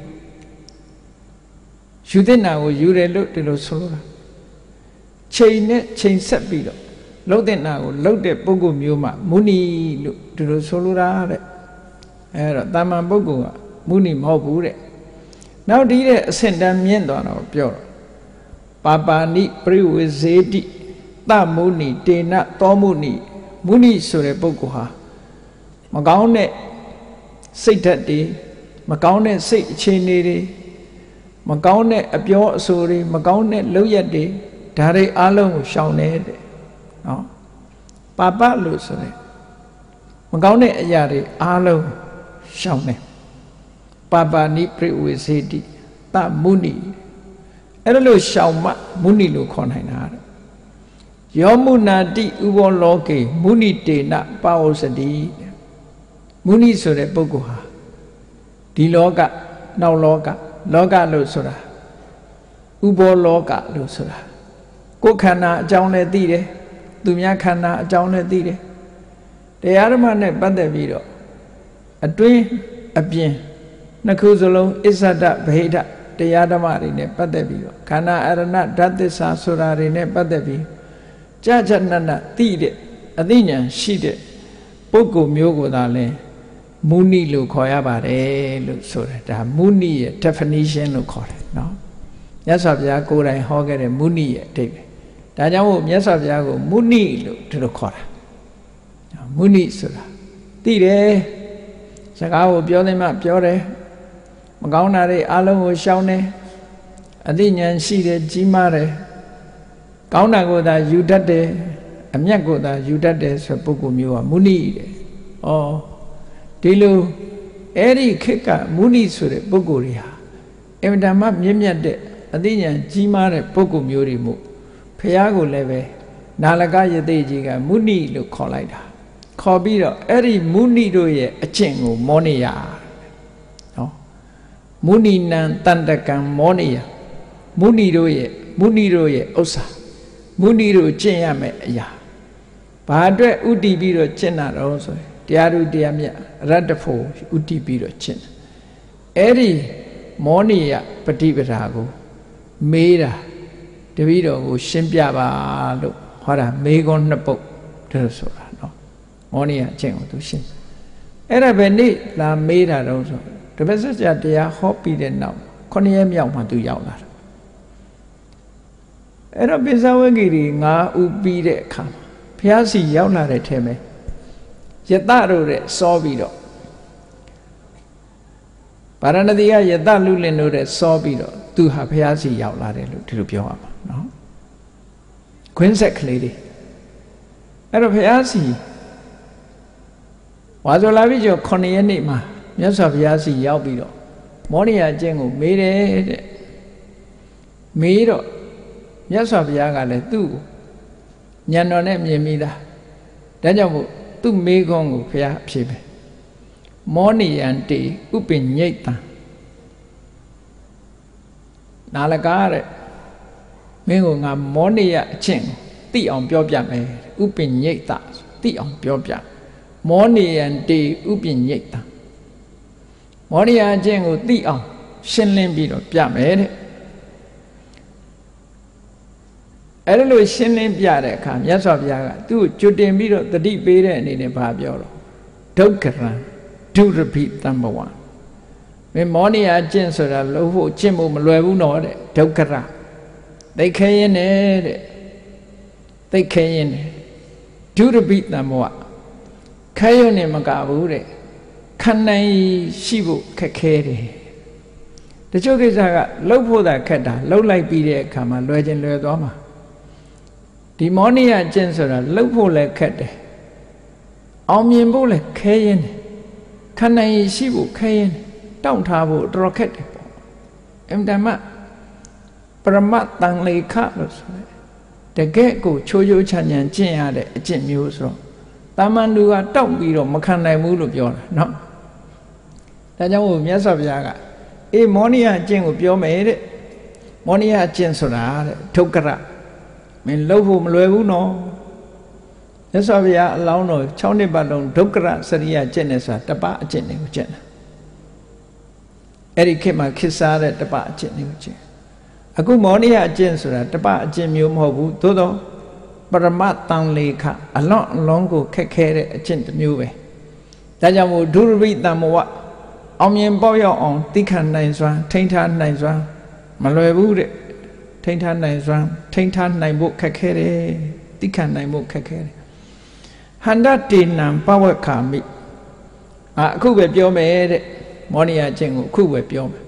ယူတဲ့နာကိုယူတယ်လို့ဒီလိုဆိုလိုတာချိန်နဲ့ချိန်ဆက်ပြီးတော့လှုပ်တဲ့နာကိုလှုပ်တဲ့ပုဂ္ဂိုလ်မျိုးမှမုနိလို့ဒီလိုဆိုလိုတာတဲ့အဲတော့တာမန်ပုဂ္ဂိုလ်ကမုနိမဟုတ်ဘူးတဲ့နောက်ဒီတဲ့အဆင့်တန်းမြင့်သွားတော့ပြောတော့ပါပါဏိပရိဝေဇေတိသမုနိတေနသောမုနိမုနိဆိုတဲ့ပုဂ္ဂိုလ်ဟာမကောင်းတဲ့စိတ်ဓာတ်တွေမကောင်းတဲ့စိတ်အခြေအနေတွေမကောင်းတဲ့အပြောအဆိုတွေမကောင်းတဲ့လုပ်ရက်တွေဒါတွေအလုံးကိုရှောင်နေတဲ့နော်ပါပလို့ဆိုတဲ့မကောင်းတဲ့အရာတွေအလုံးရှောင်နေပါပါဏိပရိဝေစေတိသမုနိအဲ့ဒါလို့ရှောင်မှမုနိလို့ခေါ်နိုင်တာတဲ့ယောမုနာတိဥဘောလောကေမုနိတေနပါဝစတိမုနိဆိုတဲ့ပုဂ္ဂိုလ်ဟာဒီလောကနောက်လောကလောကလို့ဆိုတာဥဘောလောကလို့ဆိုတာကိုယ်ခန္ဓာအကြောင်းလည်းသိတယ်သူများခန္ဓာအကြောင်းလည်းသိတယ်တရားဓမ္မနဲ့ပတ်သက်ပြီးတော့အတွင်းအပြင်နှစ်ခုစလုံးအစ္ဆဒဗဟိတတရားဓမ္မတွေနဲ့ပတ်သက်ပြီးတော့ခန္ဓာအရဏဓာတ်သစ္စာဆိုတာတွေနဲ့ပတ်သက်ပြီးကြာကြာနတ်နတ်သိတဲ့အသိဉာဏ်ရှိတဲ့ပုဂ္ဂိုလ်မျိုးကိုသာလဲမုနိလို့ခေါ်ရပါတယ်လို့ဆိုတယ်ဒါမုနိရဲ့ definition လို့ခေါ်တယ်နော်မြတ်စွာဘုရားကိုယ်တိုင်ဟောခဲ့တဲ့မုနိရဲ့အဓိပ္ပာယ်ဒါကြောင့်မို့မြတ်စွာဘုရားကိုမုနိလို့ဒီလိုခေါ်တာမုနိဆိုတာသိတယ်စကားကိုပြောသိမှပြောတယ်မကောင်းတာတွေအလုံးကိုရှောင်တယ်အသိဉာဏ်ရှိတယ်ကြီးမားတယ်ကောင်းတာကိုသာယူတတ်တယ်အမြတ်ကိုသာယူတတ်တယ်ဆိုပုဂ္ဂိုလ်မျိုးကမုနိတဲ့ဩဒီလိုအဲ့ဒီခေတ်ကမုနိဆိုတဲ့ပုဂ္ဂိုလ်တွေဟာအင်မတန်မှမြင့်မြတ်တဲ့အသိဉာဏ်ကြီးမားတဲ့ပုဂ္ဂိုလ်မျိုးတွေမို့ဖះကိုလည်းပဲနာလကယသိကြီးကမုနိလို့ခေါ်လိုက်တာခေါ်ပြီးတော့အဲ့ဒီမုနိတို့ရဲ့အကျင့်ကိုမောနေရနော်မုနိနံတန္တကံမောနေရမုနိတို့ရဲ့မုနိတို့ရဲ့ဥစ္စာမုနိတို့ကျင့်ရမယ့်အရာဘာအတွက်ဥတည်ပြီးတော့ကျင့်တာတော့ဆိုရင်တရားသူတရားမြတ်ရတ္တဖို့ဥတည်ပြီးတော့ကျင့်တယ်အဲ့ဒီမောနိယပฏิပဒါကိုမေးတာတပည့်တော်ကိုရှင်းပြပါလို့ဟောတာမေးခွန်းနှစ်ပုဒ်တို့ဆိုတာနော်မောနိယအကျင့်ကိုသူရှင်းအဲ့ဒါပဲနေ့လာမေးတာတော့ဆိုတပည့်စကြာတရားဟောပြီးတဲ့နောက်ခုနှစ်ရက်မြောက်မှသူရောက်လာတယ်အဲ့တော့ပိဿဝဂီတွေငါးဦးပြီးတဲ့အခါဘုရားစီရောက်လာတဲ့ထဲမှာယတတို့တဲ့စောပြီးတော့ဗာရဏသီကယတလူလင်တို့တဲ့စောပြီးတော့သူဟာဘုရားစီရောက်လာတယ်လို့ဒီလိုပြောရမှာနော်ခွင်းဆက်ကလေးတွေအဲ့တော့ဘုရားစီဝါဆိုလာပြီကျော်ခုနှစ်ရက်နေ့မှာမြတ်စွာဘုရားစီရောက်ပြီးတော့မောနိယအကျင့်ကိုမေးတယ်တဲ့မေးတော့မြတ်စွာဘုရားကလည်းသူ့ကိုဉာဏ်တော်နဲ့မြင်မိသားဒါကြောင့်မို့သူ့မိခွန်းကိုဘုရားဖြေပဲမောနိယံတိဥပညိတ်တံနာလကားတဲ့မင်းကိုငါမောနိယအချင်းသိအောင်ပြောပြမယ်ဥပညိတ်တသိအောင်ပြောပြမောနိယံတိဥပညိတ်တံမောနိယအချင်းကိုသိအောင်ရှင်းလင်းပြီးတော့ပြမယ်တဲ့အဲ့လိုရှင်းလင်းပြတဲ့အခါမြတ်စွာဘုရားကသူ့ကိုကြွတင်ပြီးတော့တတိပေးတဲ့အနေနဲ့ဘာပြောတော့ဒုက္ခရံဒုရပိတံဘဝမင်းမောနိယအကျင့်ဆိုတာလို့ဖို့ကျင့်ဖို့မလွယ်ဘူးနော်တဲ့ဒုက္ခရသိခဲရင်နဲ့တဲ့သိခဲရင်နဲ့ဒုရပိတံဘဝခဲရုံနဲ့မကဘူးတဲ့ခန္ဓာရှိဖို့ခက်ခဲတယ်တချို့ကိစ္စကလှုပ်ဖို့သာခက်တာလှုပ်လိုက်ပြီးတဲ့အခါမှာလွယ်ခြင်းလွယ်သွားမှာဒီမောနိယအကျင့်ဆိုတာလှုပ်ဖို့လည်းခက်တယ်အောင်မြင်ဖို့လည်းခဲရင်တယ်ခန္ဓာရှိဖို့ခဲရင်တောင့်ထားဖို့တော်ခက်တယ်ပေါ့အမှန်တမ်းပရမတ်တန်လေခလို့ဆိုတယ်တကယ့်ကိုချိုးချိုးချမ်းချမ်းကျင့်ရတဲ့အကျင့်မျိုးဆိုတော့တာမန်လူကတောင့်ပြီးတော့မခံနိုင်ဘူးလို့ပြောတာเนาะဒါကြောင့်မို့မြတ်စွာဘုရားကအေးမောနိယအကျင့်ကိုပြောမယ်တဲ့မောနိယအကျင့်ဆိုတာတဲ့ဒုက္ခရမင်းလှုပ်ဖို့မလွယ်ဘူးနော်မြတ်စွာဘုရားအလောင်းတော်၆နှစ်ပတ်လုံးဒုက္ခရစရိယကျင့်နေဆိုတာတပအကျင့်တွေကိုကျင့်တာအဲ့ဒီခေတ်မှာခေတ်စားတဲ့တပအကျင့်တွေကိုကျင့်အခုမောနိယအကျင့်ဆိုတာတပအကျင့်မျိုးမဟုတ်ဘူးသို့တော့ပရမတ်တန်လေခအလွန်အလွန်ကိုခက်ခဲတဲ့အကျင့်တစ်မျိုးပဲဒါကြောင့်မို့ဒုရပိတံဘဝအောင်မြင်ပေါရောက်အောင်သိခံနိုင်စွမ်းထိန်းထားနိုင်စွမ်းမလွယ်ဘူးတဲ့ထိန်းထားနိုင်စွမ်းထိန်းထားနိုင်ဖို့ခက်ခဲတယ်သိခံနိုင်ဖို့ခက်ခဲတယ်ဟန္တတေနံပဝက္ခာမိအာအခုပဲပြောမယ်တဲ့မောနိယအကျင့်ကိုအခုပဲပြောမယ်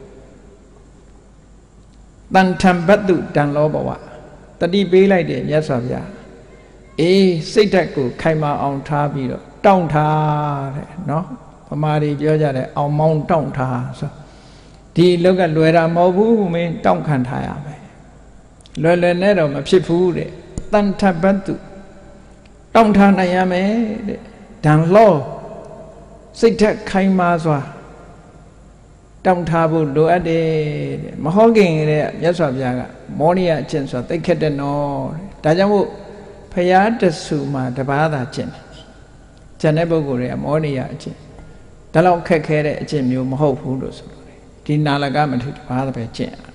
တန်ထံဘတ်တုတန်လောဘဝတတိပေးလိုက်တယ်မြတ်စွာဘုရားအေးစိတ်ဓာတ်ကိုခိုင်မာအောင်ထားပြီးတော့တောင့်ထားတဲ့နော်ဗမာတွေပြောကြတယ်အောင်မောင်းတောင့်ထားဆိုဒီလောက်ကလွယ်တာမဟုတ်ဘူးမင်းတောင့်ခံထားရမယ်လွယ်လွယ်နဲ့တော့မဖြစ်ဘူးတဲ့တန်ထဘတ်တုတောင့်ထားနိုင်ရမယ်တဲ့ဒံလောစိတ်ဓာတ်ခိုင်မာစွာတောင့်ထားဖို့လိုအပ်တယ်တဲ့မဟုတ်ခင်တဲ့မြတ်စွာဘုရားကမောနိယအကျင့်ဆိုသိခက်တဲ့နော်တဲ့ဒါကြောင့်မို့ဖရာတဆူမှာတပါးသာကျင့်တယ်ကျန်တဲ့ပုဂ္ဂိုလ်တွေကမောနိယအကျင့်ဒါလောက်ခက်ခဲတဲ့အကျင့်မျိုးမဟုတ်ဘူးလို့ဆိုလို့ဒီနာလကမထေတပါးပဲကျင့်ရ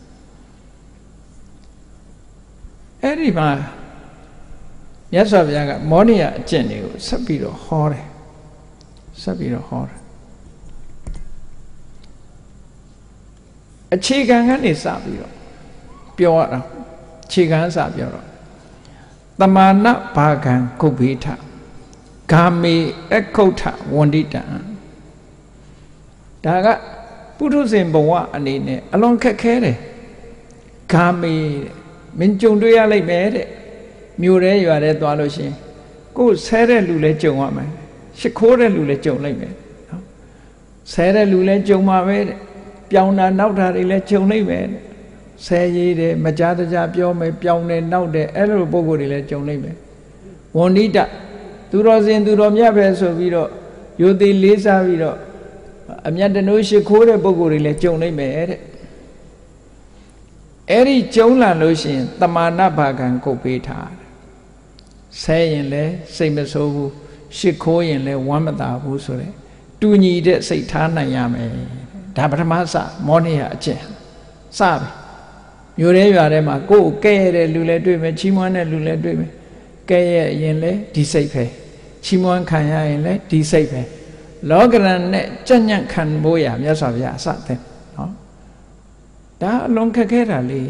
အဲ့ဒီမှာမြတ်စွာဘုရားကမောနိယအကျင့်တွေကိုဆက်ပြီးတော့ဟောတယ်ဆက်ပြီးတော့ဟောတယ်အခြေခံကနေစပြီးတော့ပြောရတာအခြေခံစပြောတော့တမာနဘာကံကုဗ္ဗေထဂာမေအခုဋ္ဌဝန္တိတံဒါကပုထုဇဉ်ဘဝအနေနဲ့အလွန်ခက်ခဲတယ်ဂာမေမင်းကြုံတွေ့ရလိမ့်မယ်တဲ့မြို့ရဲရွာရဲသွားလို့ရှိရင်ကိုယ်ဆဲတဲ့လူလည်းကြုံရမယ်ရှ िख ိုးတဲ့လူလည်းကြုံလိုက်မယ်နော်ဆဲတဲ့လူလည်းကြုံမှာပဲတဲ့ပြောင်းတာနောက်တာတွေလည်းကြုံလိုက်မယ်ဆဲရည်တယ်မကြားတကြားပြောမယ်ပြောင်းတယ်နောက်တယ်အဲ့လိုပုံကိုယ်တွေလည်းကြုံလိုက်မယ်ဝန္တိတသူတော်စင်သူတော်မြတ်ပဲဆိုပြီးတော့ယုတိလေးစားပြီးတော့အမြတ်တနိုးရှ िख ိုးတဲ့ပုံကိုယ်တွေလည်းကြုံလိုက်မယ်တဲ့အဲ့ဒီကြုံလာလို့ရှိရင်တမာနဘာကံကုတ်ပေးထားဆဲရင်လည်းစိတ်မဆိုးဘူးရှ िख ိုးရင်လည်းဝမ်းမသာဘူးဆိုတဲ့တူညီတဲ့စိတ်ထားနိုင်ရမယ်ဒါပထမစမောနိယအကျင့်စပြီမြို့ရဲရွာထဲမှာကိုယ်ကဲ့ရဲ့တဲ့လူလည်းတွေ့မယ်ချီးမွမ်းတဲ့လူလည်းတွေ့မယ်ကဲ့ရဲ့ရင်လည်းဒီစိတ်ပဲချီးမွမ်းခံရရင်လည်းဒီစိတ်ပဲလောကရန်နဲ့ကြညံ့ခံဖို့ရမြတ်စွာဘုရားအစတဲ့နော်ဒါအလွန်ခက်ခဲတာလေ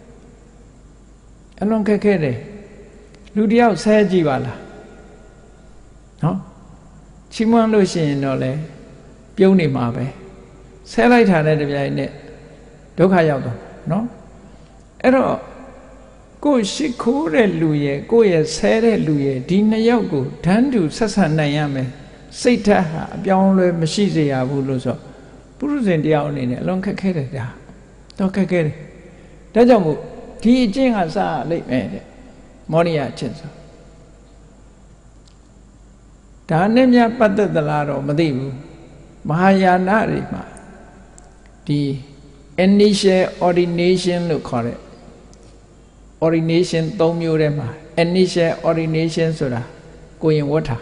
အလွန်ခက်ခဲတယ်လူတယောက်ဆဲကြည့်ပါလားနော်ချီးမွမ်းလို့ရှိရင်တော့လေပြုံးနေမှာပဲဆဲလိုက်တာနဲ့တပြိုင်နက်ဒုက္ခရောက်တော့နော်အဲ့တော့ကိုယ်ရှိခိုးတဲ့လူရဲ့ကိုယ့်ရဲ့ဆဲတဲ့လူရဲ့ဒီနှစ်ယောက်ကိုဓာန်တူဆက်ဆံနိုင်ရမယ်စိတ်ဓာတ်ဟာအပြောင်းလဲမရှိစေရဘူးလို့ဆိုပုရုဇဉ်တယောက်အနေနဲ့အလွန်ခက်ခဲတယ်ဒါတော့ခက်ခဲတယ်ဒါကြောင့်မို့ဒီအကျင့်ကစလိုက်မယ်တဲ့မောနိယအကျင့်ဆိုဒါနဲ့များပတ်သက်သလားတော့မသိဘူးမဟာယာနတွေမှာဒီ initial ordination လို့ခေါ်တဲ့ ordination သုံးမျိုးထဲမှာ initial ordination ဆိုတာကိုရင်ဝတ်တာ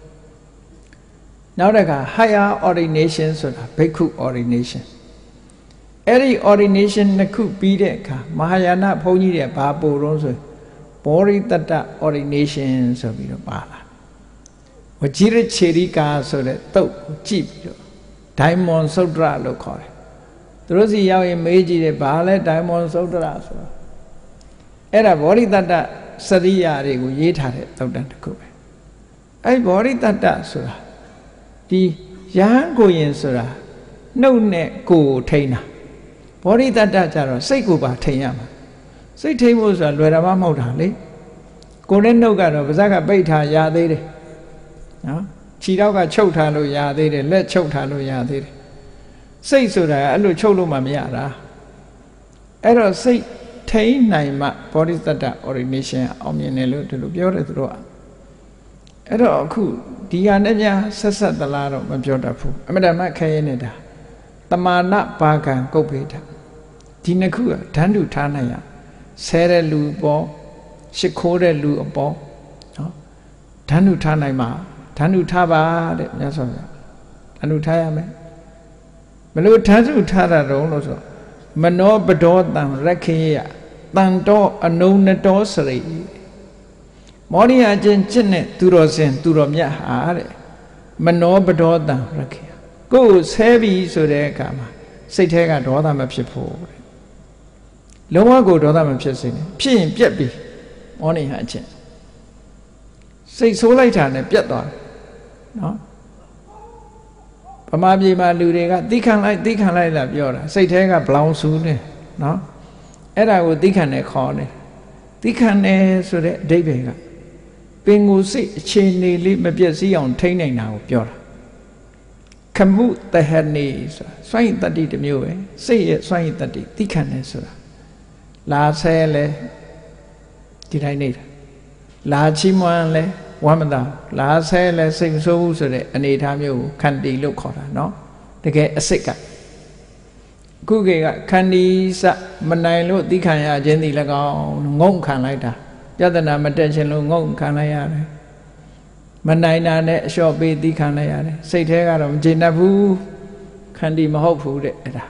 နောက်တစ်ခါ higher ordination ဆိုတာဘိက္ခု ordination အဲ့ဒီ ordination နှစ်ခုပြီးတဲ့အခါမဟာယာနဘုန်းကြီးတွေဘာပို့တော့ဆိုဘောရိတတ ordination ဆိုပြီးတော့ပါလာဝจิรချေရိကာဆိုတဲ့တုတ်ကိုကြည့်ပြီးတော့ဒိုင်မွန်သုဒ္ဓရလို့ခေါ်တယ်သူတို့စီရောက်ရင်မေးကြည့်တယ်ဘာလဲဒိုင်မွန်သုဒ္ဓရဆိုတာအဲ့ဒါဘောရိတတစရိယာတွေကိုရေးထားတဲ့သုတ်တန်တစ်ခုပဲအဲ့ဘောရိတတဆိုတာဒီယဟန်ကိုရင်ဆိုတာနှုတ်နဲ့ကိုယ်ထိန်းတာဘောရိတတကြတော့စိတ်ကိုပါထိန်းရမှာစိတ်ထိန်းဖို့ဆိုတာလွယ်တာမှမဟုတ်တာလေကိုယ်နဲ့နှုတ်ကတော့ပါးစပ်ကပိတ်ထားရသေးတယ်နော်ခြေထောက်ကချုပ်ထားလို့ရသေးတယ်လက်ချုပ်ထားလို့ရသေးတယ်စိတ်ဆိုတာအဲ့လိုချုပ်လို့မှမရတာအဲ့တော့စိတ်ထိန်းနိုင်မှဘောဓိတတ္တ ordination အောင်မြင်တယ်လို့ဒီလိုပြောတယ်သူတို့ကအဲ့တော့အခုဒီဟာနဲ့များဆက်ဆက်သလားတော့မပြောတတ်ဘူးအမတမခဲရဲနေတာတမာနဘာကံကုတ်ဖေတာဒီနှစ်ခုကဓာတ်တူထားနိုင်ရဆဲတဲ့လူပေါ်ရှ िख ိုးတဲ့လူအပေါ်နော်ဓာတ်တူထားနိုင်မှာဓာတ်တူထားပါတဲ့မြတ်စွာဘုရားဓာတ်တူထားရမယ်ဘယ်လိုဓာတ်တူထားတာတုံးလို့ဆိုမနောပဒောတံရခေယတန်တောအနုနတောစရိမောရိယချင်းจิตနဲ့သူတော်စင်သူတော်မြတ်ဟာတဲ့မနောပဒောတံရခေယကိုယ်ဆဲပြီဆိုတဲ့အခါမှာစိတ်ထဲကဒေါသမဖြစ်ဖို့တဲ့လုံးဝကိုဒေါသမဖြစ်စေနဲ့ဖြစ်ရင်ပြက်ပြီမောရိယချင်းစိတ်ဆိုးလိုက်တာနဲ့ပြက်သွားတယ်နော်ဗမာပြည်မှာလူတွေကသီးခံလိုက်သီးခံလိုက်လာပြောတာစိတ်ထဲကဘလောင်ဆူနေနော်အဲ့ဒါကိုသီးခံတယ်ခေါ်တယ်သီးခံတယ်ဆိုတဲ့အဓိပ္ပာယ်ကပင်ကိုယ်စိတ်အခြေအနေလေးမပြည့်စည်အောင်ထိန်းနိုင်တာကိုပြောတာခမှုတဟနေဆိုတာစွန့်ရည်တတ္တိတစ်မျိုးပဲစိတ်ရဲ့စွန့်ရည်တတ္တိသီးခံတယ်ဆိုတာလာဆဲလဲဒီတိုင်းနေတာလာချီးမွမ်းလဲဝမ်းမသာလာဆဲလဲစိတ်မဆိုးဘူးဆိုတဲ့အနေအထားမျိုးကိုခန္တီလို့ခေါ်တာเนาะတကယ်အစစ်ကခုကေကခန္တီစမနိုင်လို့သိခံရခြင်းဒီ၎င်းငုံခံလိုက်တာပြဿနာမတက်ခြင်းလို့ငုံခံလိုက်ရတယ်မနိုင်တာနဲ့အလျှော့ပေးသိခံလိုက်ရတယ်စိတ်ထဲကတော့မကျေနပ်ဘူးခန္တီမဟုတ်ဘူးတဲ့အဲ့ဒါ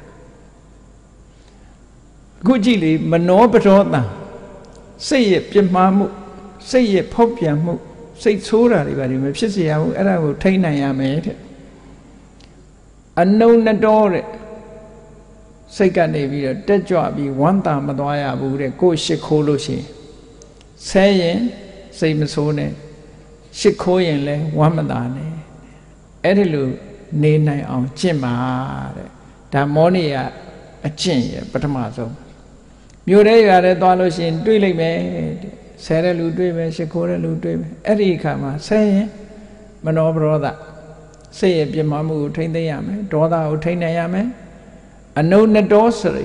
အခုကြည့်လေမနောပဒောတံစိတ်ရဲ့ပြမှားမှုစိတ်ရဲ့ဖောက်ပြန်မှုစိတ်ဆိုးတာတွေပါဒီမဖြစ်စေရဘူးအဲ့ဒါကိုထိန်းနိုင်ရမယ်တဲ့အနုနတောတဲ့စိတ်ကနေပြီးတော့တက်ကြွပြီးဝမ်းသာမသွားရဘူးတဲ့ကိုယ်ရှ िख ိုးလို့ရှိရင်ဆဲရင်စိတ်မဆိုးနဲ့ရှ िख ိုးရင်လည်းဝမ်းမသာနဲ့အဲ့ဒီလိုနေနိုင်အောင်ကျင့်ပါတဲ့ဒါမောနိယအကျင့်ရဲ့ပထမဆုံးမြို့ထဲရွာထဲသွားလို့ရှိရင်တွေးလိုက်မယ်တဲ့ဆဲတဲ့လူတွေးမယ်ရှ िख ိုးတဲ့လူတွေးမယ်အဲ့ဒီအခါမှာဆဲရင်မနောပရောဒစိတ်ရဲ့ပြမမှုကိုထိန်းသိမ်းရမယ်ဒေါသကိုထိန်းနိုင်ရမယ်အနုနတောစရိ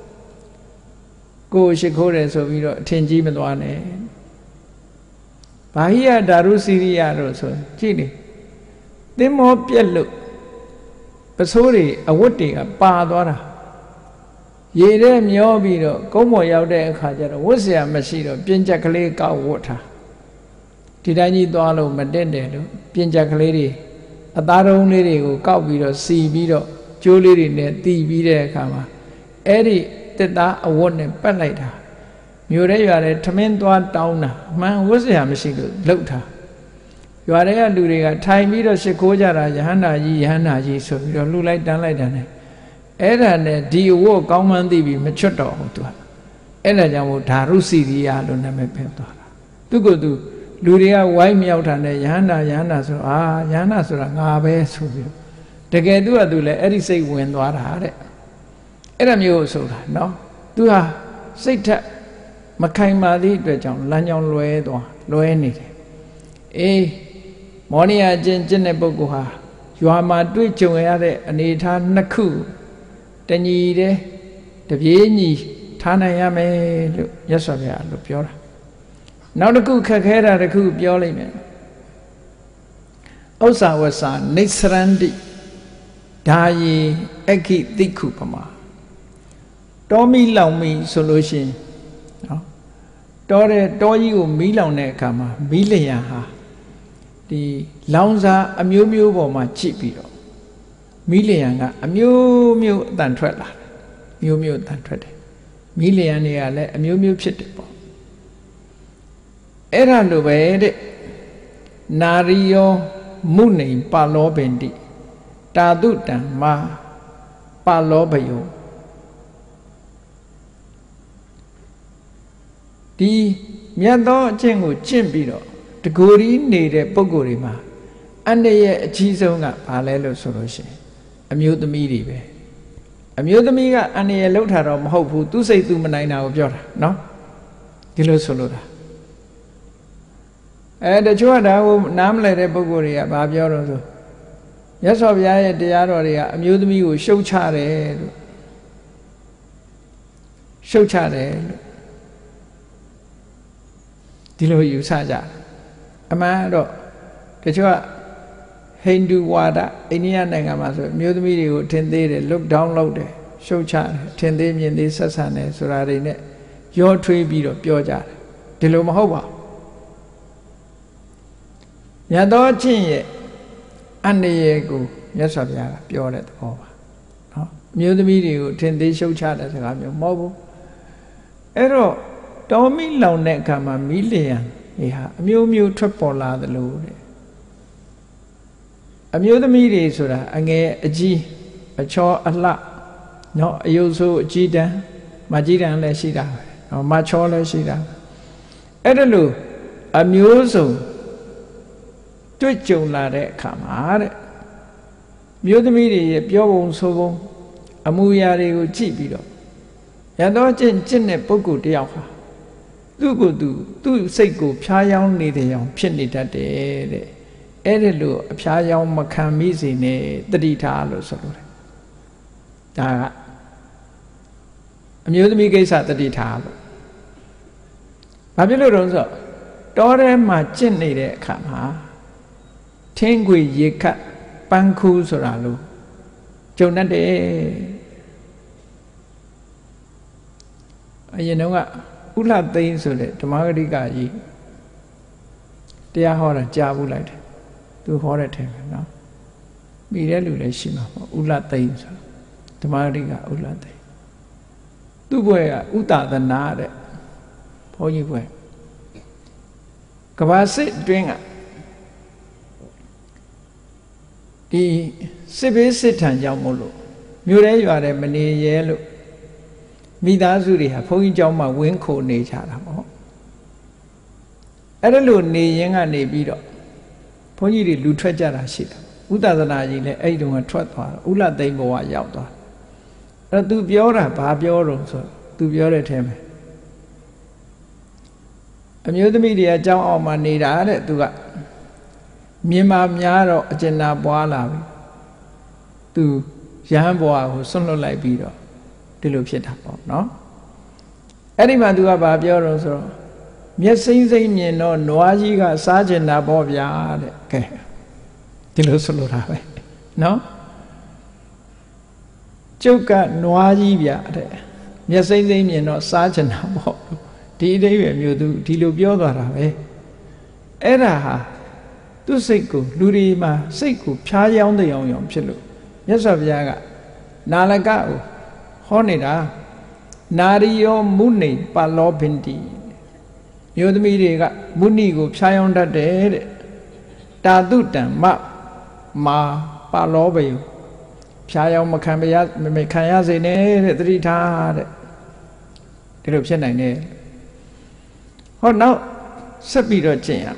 ကိုယ်ရှ िख ိုးတယ်ဆိုပြီးတော့အထင်ကြီးမသွားနဲ့ဘာဟိယဓာရုစီရိယတို့ဆိုကြည့်လေသင်္မောပြက်လို့ပစိုးတွေအဝတ်တွေကပါသွားတာရေထဲမျောပြီးတော့ကုန်းပေါ်ရောက်တဲ့အခါကျတော့ဝတ်เสียမရှိတော့ပြင်းချက်ကလေးကောက်ဝတ်ထားဒီတိုင်းကြီးသွားလို့မတက်တယ်လို့ပြင်းချက်ကလေးတွေအသားတုံးလေးတွေကိုကောက်ပြီးတော့စီပြီးတော့ကျိုးလေးတွေနဲ့တီးပြီးတဲ့အခါမှာအဲ့ဒီတက်သားအဝတ်နဲ့ပတ်လိုက်တာမြို့ထဲရွာထဲထမင်းသွားတောင်းတာမှန်ဝတ်เสียမရှိလို့လှုပ်ထားရွာထဲကလူတွေကထိုင်ပြီးတော့ရှ िख ိုးကြတာယဟန္တာကြီးယဟန္တာကြီးဆိုပြီးတော့လှူလိုက်တန်းလိုက်တာနဲ့အဲ့ဒါနဲ့ဒီအဝတ်ကောင်းမှန်းသိပြီးမချွတ်တော့ဘူးသူကအဲ့ဒါကြောင့်မို့ဓာရုစီရိယလို့နာမည်ဖယ်သွားတာသူကသူလူတွေကဝိုင်းမြောက်တာနဲ့ယဟန္တာယဟန္တာဆိုအာယဟန္တာဆိုတာငါပဲဆိုပြီးတကယ်သူကသူလည်းအဲ့ဒီစိတ်ဝင်သွားတာတဲ့အဲ့ဒါမျိုးဆိုတာနော်သူဟာစိတ်ထက်မခိုင်မာသည့်အတွက်ကြောင့်လမ်းကြောင်းလွဲသွားလွဲနေတယ်အေးမောနိယချင်းကျင့်တဲ့ပုဂ္ဂိုလ်ဟာရွာမှာတွေ့ကြုံရတဲ့အနေအထားနှစ်ခုတညီတဲ့တပြေးညီထားနိုင်ရမယ်လို့မြတ်စွာဘုရားလို့ပြောတာနောက်တစ်ခုခက်ခဲတာတစ်ခုပြောလိုက်မယ် Osa wasa Nisrandi Dayi Eki Tiku Pama Tomi Laumi solution Tore Toyu Milaune Kama Milayaha The Launza Amu Mu Boma Chipio Milayanga Amu Mu than Trella Mu Mu than Trella Milayania le Amu Mu Chitipo Era Lubede Nario Muni Palo Bendi Taduta Ma Palo Bayo Di Miado Chengu Chimbiro The Guri needed Pogurima and the Chizonga Palelo Soroshi Amu the Midi Amu the Miga and the Lotarom Hope to say to Manina of Jora, no? Dilo Solora. And the Joada will namle de Boguria, Babioro. Yes, of Yaya de Aroria, Amu the Miu, show chare. Show chare. Dilo Yusaja. Amado, Kachua Hindu Wada, Indian Nangamaso, Mudmidi, ten days, look download, show chart, ten days in this Sasane, Surarine, your tree beat of Pioja, Dilomahova. Yado Chin, and the Yego, yes of Yara, pure at over. Mudmidi, ten days show chart as a mobile. Ero, Domi Lone Kama million. Yeah, Mew Mew Tripola the Lord. A Mew the Midi Sura, a G, a Chaw a La, no, a Yuzu Jida, Majida and Leshida, or Machola Shida. Edalu, a Muso, Twitchung Lade Kamar. Mew the Midi, a Pio Sobo, a Muyari Chibido. Yadochin Chinne Poku Diafa. Do go do, do say go, Piayon Nidion, Pinita de Edilu, Piayon Macamizi ne, the Ditalo Solo. Ah, Amu the Migas at the Ditalo. Babilo Ronzo, Dore Machin de Kama Tengui Yeka, Banku Soralu, Jonah de. You know what? Ula things so that Tamagadi Gaji Tia Hora Jabu light to Hora Tem, no? Be really Shima, Ula things, Tamagadiga Ula thing. Do boy, Uta the Nade, Pony way. Kabasi drink the Sibi Sitan Yamolo. Mure, you are a many yellow. Midazuri have point Jama Winko nature. Adalu ne Yanga ne Bido. Pony Lutrajara shit. Udazanaji le Aidum a trotwa, Ula de Moa Yauta. A do Biora, Babioro, so do Biore Tem. A mu the media jam on my need added to that. Mima Miaro, Jenna Boala. To Jamboa, who son like Bido. No? Any man do about your also. Yes, same thing, you know, Noajiga, Sergeant Nabobia, okay. Tilosolave. No? Joka Noajibia. Yes, same thing, you know, Sergeant Nabob. Tea day, you do Tilubioda. Eraha. Do Seku, Lurima, Seku, Pia on the young young Chilu. Yes, of Yaga. Nalagao. Honida Nario Muni Palo Pinti Yodmiga Munigo Chayonda de Tadutan Ma Ma Palobe Chayo Macambia Mekayazi ne three times. Eruption I ne. Oh now Sapiro Chayam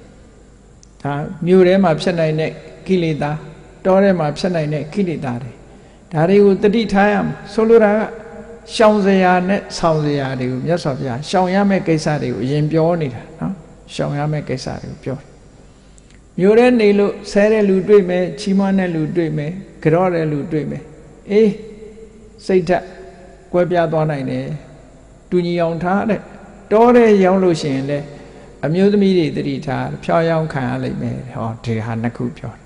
Murem Absena ne Kilida Dorem Absena ne Kilidari. Dari would the time, Solura, Shangzaya net, Soundaya, yes of ya, Shangame Kesari, Yimpioni, no? Shangame Kesari, pure. Mure Nilu, Sere Ludwime, Chimane Ludwime, Grore Ludwime. Eh, say that, Quebia Donine, Duni on Tade, Dore Yolution, အမျိုးသမီးတွေတတိထားဖြောင်းရောင်းခံရလိမ့်မယ်ဟောဒီဟာနှစ်ခုပြော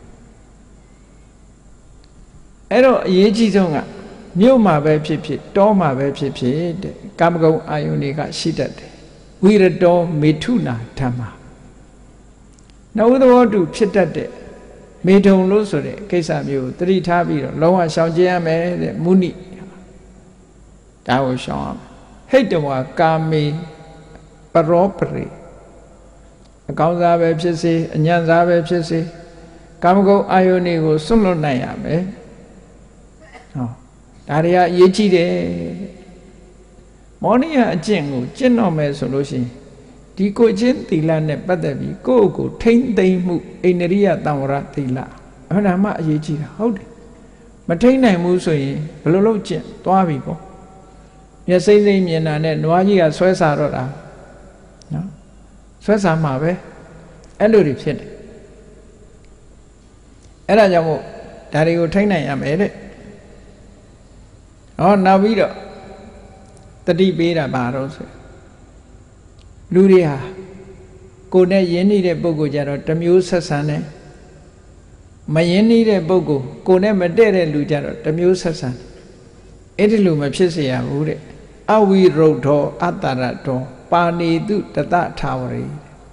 အဲ့တော့အရေးကြီးဆုံးကမြို့မှာပဲဖြစ်ဖြစ်တောမှာပဲဖြစ်ဖြစ်တဲ့ကာမဂုဏ်အာယုန်တွေကရှိတတ်တယ်ဝိရတောမေထုနာဓမ္မနှုတ်သဘောတူဖြစ်တတ်တဲ့မေထုံလို့ဆိုတဲ့ကိစ္စမျိုးတတိထားပြီးတော့လုံးဝရှောင်ကျဉ်ရမယ်တဲ့မုနိဒါကိုရှောင်ရမယ်ဟိတ်တဝါကာမေပရောပရိအကောင်းစားပဲဖြစ်စေအညံ့စားပဲဖြစ်စေကာမဂုဏ်အာယုန်တွေကိုစွန့်လွတ်နိုင်ရမယ်ဟောဒါတွေကအရေးကြီးတယ်မောနိယအကျင့်ကိုကျင့်တော့မယ်ဆိုလို့ရှိရင်ဒီကိုချင်းသီလနဲ့ပတ်သက်ပြီးကိုယ့်ကိုထိမ့်သိမ့်မှုအိန္ဒိယတံဝရသီလအဲ့ဒါမှအရေးကြီးတာဟုတ်တယ်မထိမ့်နိုင်ဘူးဆိုရင်ဘယ်လိုလုပ်ကျင့်သွားပြီပေါ့မျက်စိမ့်စိမ့်မြင်တာနဲ့နွားကြီးကဆွဲစားတော့တာနော်ဆွဲစားမှာပဲအဲ့လိုတွေဖြစ်တယ်အဲ့ဒါကြောင့်မို့ဒါတွေကိုထိမ့်နိုင်ရမယ်တဲ့ဟောနောက်ပြီးတော့တတိပေးတာဘာတော့ဆိုလူတွေဟာကိုယ်နဲ့ယဉ်နေတဲ့ပုဂ္ဂိုလ်ကြတော့တစ်မျိုးဆက်ဆံတယ်မယဉ်နေတဲ့ပုဂ္ဂိုလ်ကိုယ်နဲ့မတည့်တဲ့လူကြတော့တစ်မျိုးဆက်ဆံအဲ့ဒီလိုမဖြစ်စေရဘူးတဲ့အဝိရုဒ္ဓောအတ္တရတောပါဏိတုတတထာဝရိ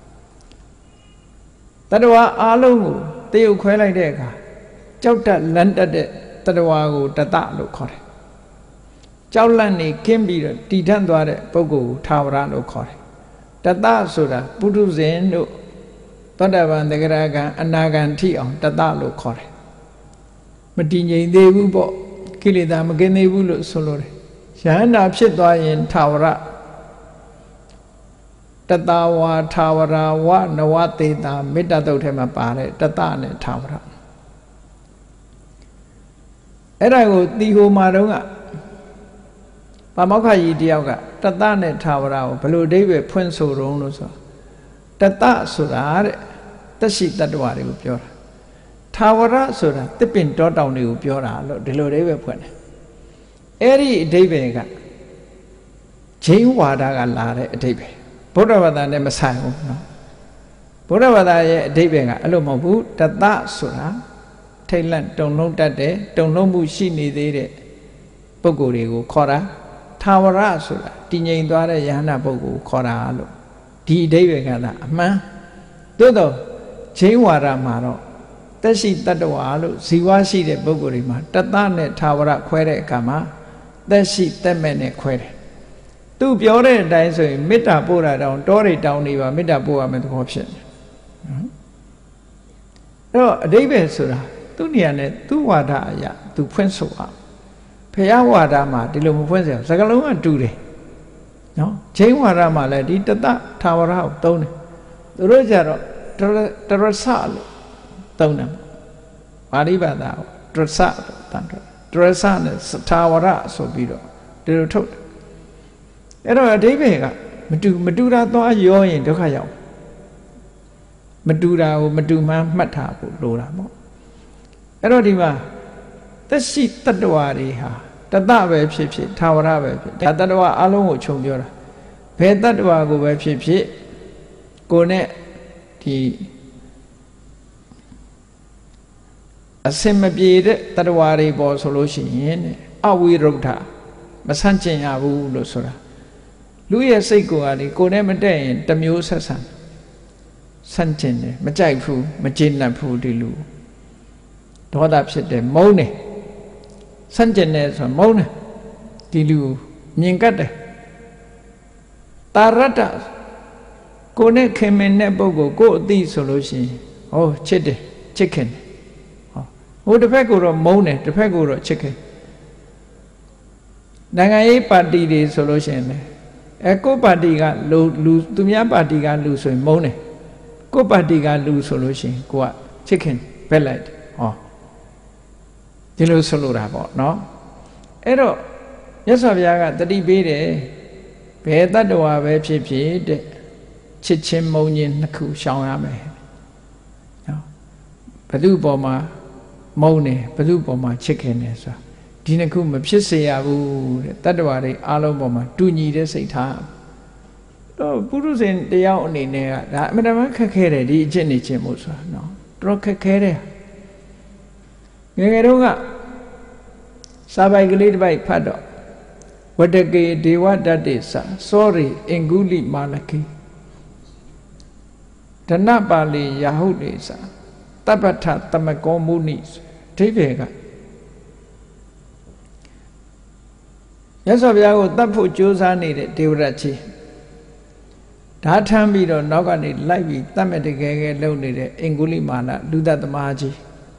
တတဝါအားလုံးကိုတရုပ်ခွဲလိုက်တဲ့အခါကြောက်တတ်လန့်တတ်တဲ့တတဝါကိုတတလို့ခေါ်တယ်ကြောက်လန့်နေခင်းပြီးတော့တည်ထန့်သွားတဲ့ပုဂ္ဂိုလ်ကိုထာဝရလို့ခေါ်တယ်တတဆိုတာပုထုဇဉ်တို့သောတာပန်တဂရကံအနာဂံထိအောင်တတလို့ခေါ်တယ်မတည်ငြိမ်သေးဘူးပေါ့ကိလေသာမကင်းသေးဘူးလို့ဆိုလိုတယ်ယဟန္တာဖြစ်သွားရင်ထာဝရတတဝါထာဝရဝနဝတေတာမေတ္တာတုတ်ထဲမှာပါတယ်တတနဲ့ထာဝရအဲ့ဒါကိုတီဟိုမှာတော့ကပါမောက္ခကြီးတယောက်ကတတနဲ့ထာဝရကိုဘယ်လိုအဓိပ္ပာယ်ဖွင့်ဆိုတုံးလို့ဆိုတတဆိုတာတဲ့သက်ရှိတ attva တွေကိုပြောတာထာဝရဆိုတာတစ်ပင်တောတောင်တွေကိုပြောတာလို့ဒီလိုအဓိပ္ပာယ်ဖွင့်တယ်အဲ့ဒီအဓိပ္ပာယ်ကဂျိန်းဝါဒကလာတဲ့အဓိပ္ပာယ်ဗုဒ္ဓဘာသာနဲ့မဆိုင်ဘူးနော်ဗုဒ္ဓဘာသာရဲ့အဓိပ္ပာယ်ကအဲ့လိုမဟုတ်ဘူးတတဆိုတာထိတ်လန့်တုန်လှုပ်တတ်တဲ့တုန်လှုပ်မှုရှိနေသေးတဲ့ပုဂ္ဂိုလ်တွေကိုခေါ်တာထာဝရဆိုတာတည်ငြိမ်သွားတဲ့ယဟနာပုဂ္ဂိုလ်ကိုခေါ်တာလို့ဒီအဓိပ္ပာယ်ကသာအမှန်သို့တော့ဂျိန်းဝါဒမှာတော့သက်ရှိတ attva လို့ဇီဝရှိတဲ့ပုဂ္ဂိုလ်တွေမှာတတနဲ့ထာဝရခွဲတဲ့အခါမှာသက်ရှိသက်မဲ့နဲ့ခွဲတယ်သူပြောတဲ့အတိုင်းဆိုရင်မေတ္တာပို့တာတောင်တောတွေတောင်နေပါမေတ္တာပို့ရမယ်သဘောဖြစ်တယ်အဲ့တော့အဓိပ္ပာယ်ဆိုတာသူ့နေရာနဲ့သူ့ဝါဒအရာသူဖွင့်ဆိုအောင်ဖျားဝါဒမှာဒီလိုမဖွင့်စရာစကားလုံးကတူတယ်နော်ဂျိန်းဝါဒမှာလည်းဒီတတထာဝရကိုသုံးတယ်သူတို့ကြတော့တရဆလို့သုံးတယ်ပါဠိဘာသာကိုတရဆလို့တန်တယ်တရဆနဲ့ထာဝရဆိုပြီးတော့ဒီလိုထုတ်တယ်အဲ့တော့အဓိပ္ပာယ်ကမတူမတူတာသွားရောရင်ဒုက္ခရောက်မတူတာကိုမတူမှန်းမှတ်ထားဖို့လိုတာပေါ့အဲ့တော့ဒီမှာသက်ရှိတ attva တွေဟာတတပဲဖြစ်ဖြစ်ထာဝရပဲဖြစ်ဒါတ attva အလုံးကိုခြုံပြောတာဘယ်တ attva ကိုပဲဖြစ်ဖြစ်ကိုယ်နဲ့ဒီအစင်မပြေတဲ့တ attva တွေပေါ်ဆိုလို့ရှိရင်အဝိရုဒ္ဓမဆန့်ကျင်ရဘူးလို့ဆိုတာလူရဲ့စိတ်ကိုယ်ကနေကိုယ်နဲ့မတည့်ရင်တစ်မျိုးဆက်ဆံဆန့်ကျင်တယ်မကြိုက်ဘူးမကျေနပ်ဘူးဒီလူဒေါသဖြစ်တယ်မုန်းတယ်ဆန့်ကျင်တယ်ဆိုမုန်းတယ်ဒီလူမြင်ကတ်တယ်တာရတ္တကိုယ်နဲ့ခင်မင်တဲ့ပုဂ္ဂိုလ်ကိုယ်အသိဆိုလို့ရှိရင်ဟောချစ်တယ်ချစ်ခင်တယ်ဟောဟိုတစ်ဖက်ကိုတော့မုန်းတယ်တစ်ဖက်ကိုတော့ချစ်ခင်နိုင်ငံရေးပါတီတွေဆိုလို့ရှိရင်လည်းအဲကိုပါတီကလူလူသူများပါတီကလူဆိုရင်မုန်းတယ်ကိုပါတီကလူဆိုလို့ရှိရင်ကိုကချစ်ခင်ဘက်လိုက်ဟောဒီလိုဆိုလိုတာပေါ့နော်အဲ့တော့မြတ်စွာဘုရားကတတိပေးတယ်ဘယ်တ attva ပဲဖြစ်ဖြစ်တဲ့ချစ်ချင်းမုန်းချင်းနှစ်ခုရှောင်ရမယ်နော်ဘယ်သူ့ပေါ်မှာမုန်းတယ်ဘယ်သူ့ပေါ်မှာချစ်ခင်တယ်ဆိုတာဒီနှစ်ခုမဖြစ်စေရဘူးတဲ့တ attva တွေအားလုံးပေါ်မှာတူညီတဲ့စိတ်ထားတော့ပုရုဇဉ်တယောက်အနေနဲ့ကဒါအမှန်တမ်းခက်ခဲတယ်ဒီအကျင့်နေခြင်းမို့ဆိုတာနော်တော်ခက်ခဲတယ်ငယ်ငယ်တုန်းကစာပိုက်ကလေးတစ်ပိုက်ဖတ်တော့ဝတ္တကေဒေဝတတ္တိစာစောရိအင်္ဂုလိမာလကိဒနပါဠိယာဟုတေစာတပ္ပထသမကောမုနိအဓိပ္ပာယ်ကမြတ်စွာဘုရားကိုတတ်ဖို့ကြိုးစားနေတဲ့ဒေဝရတ်ကြီးဓာထမ်းပြီးတော့နောက်ကနေလိုက်ပြီးတတ်မဲ့တကယ်ကဲလုပ်နေတဲ့အင်္ဂုလိမာလလူသတ္တမကြီး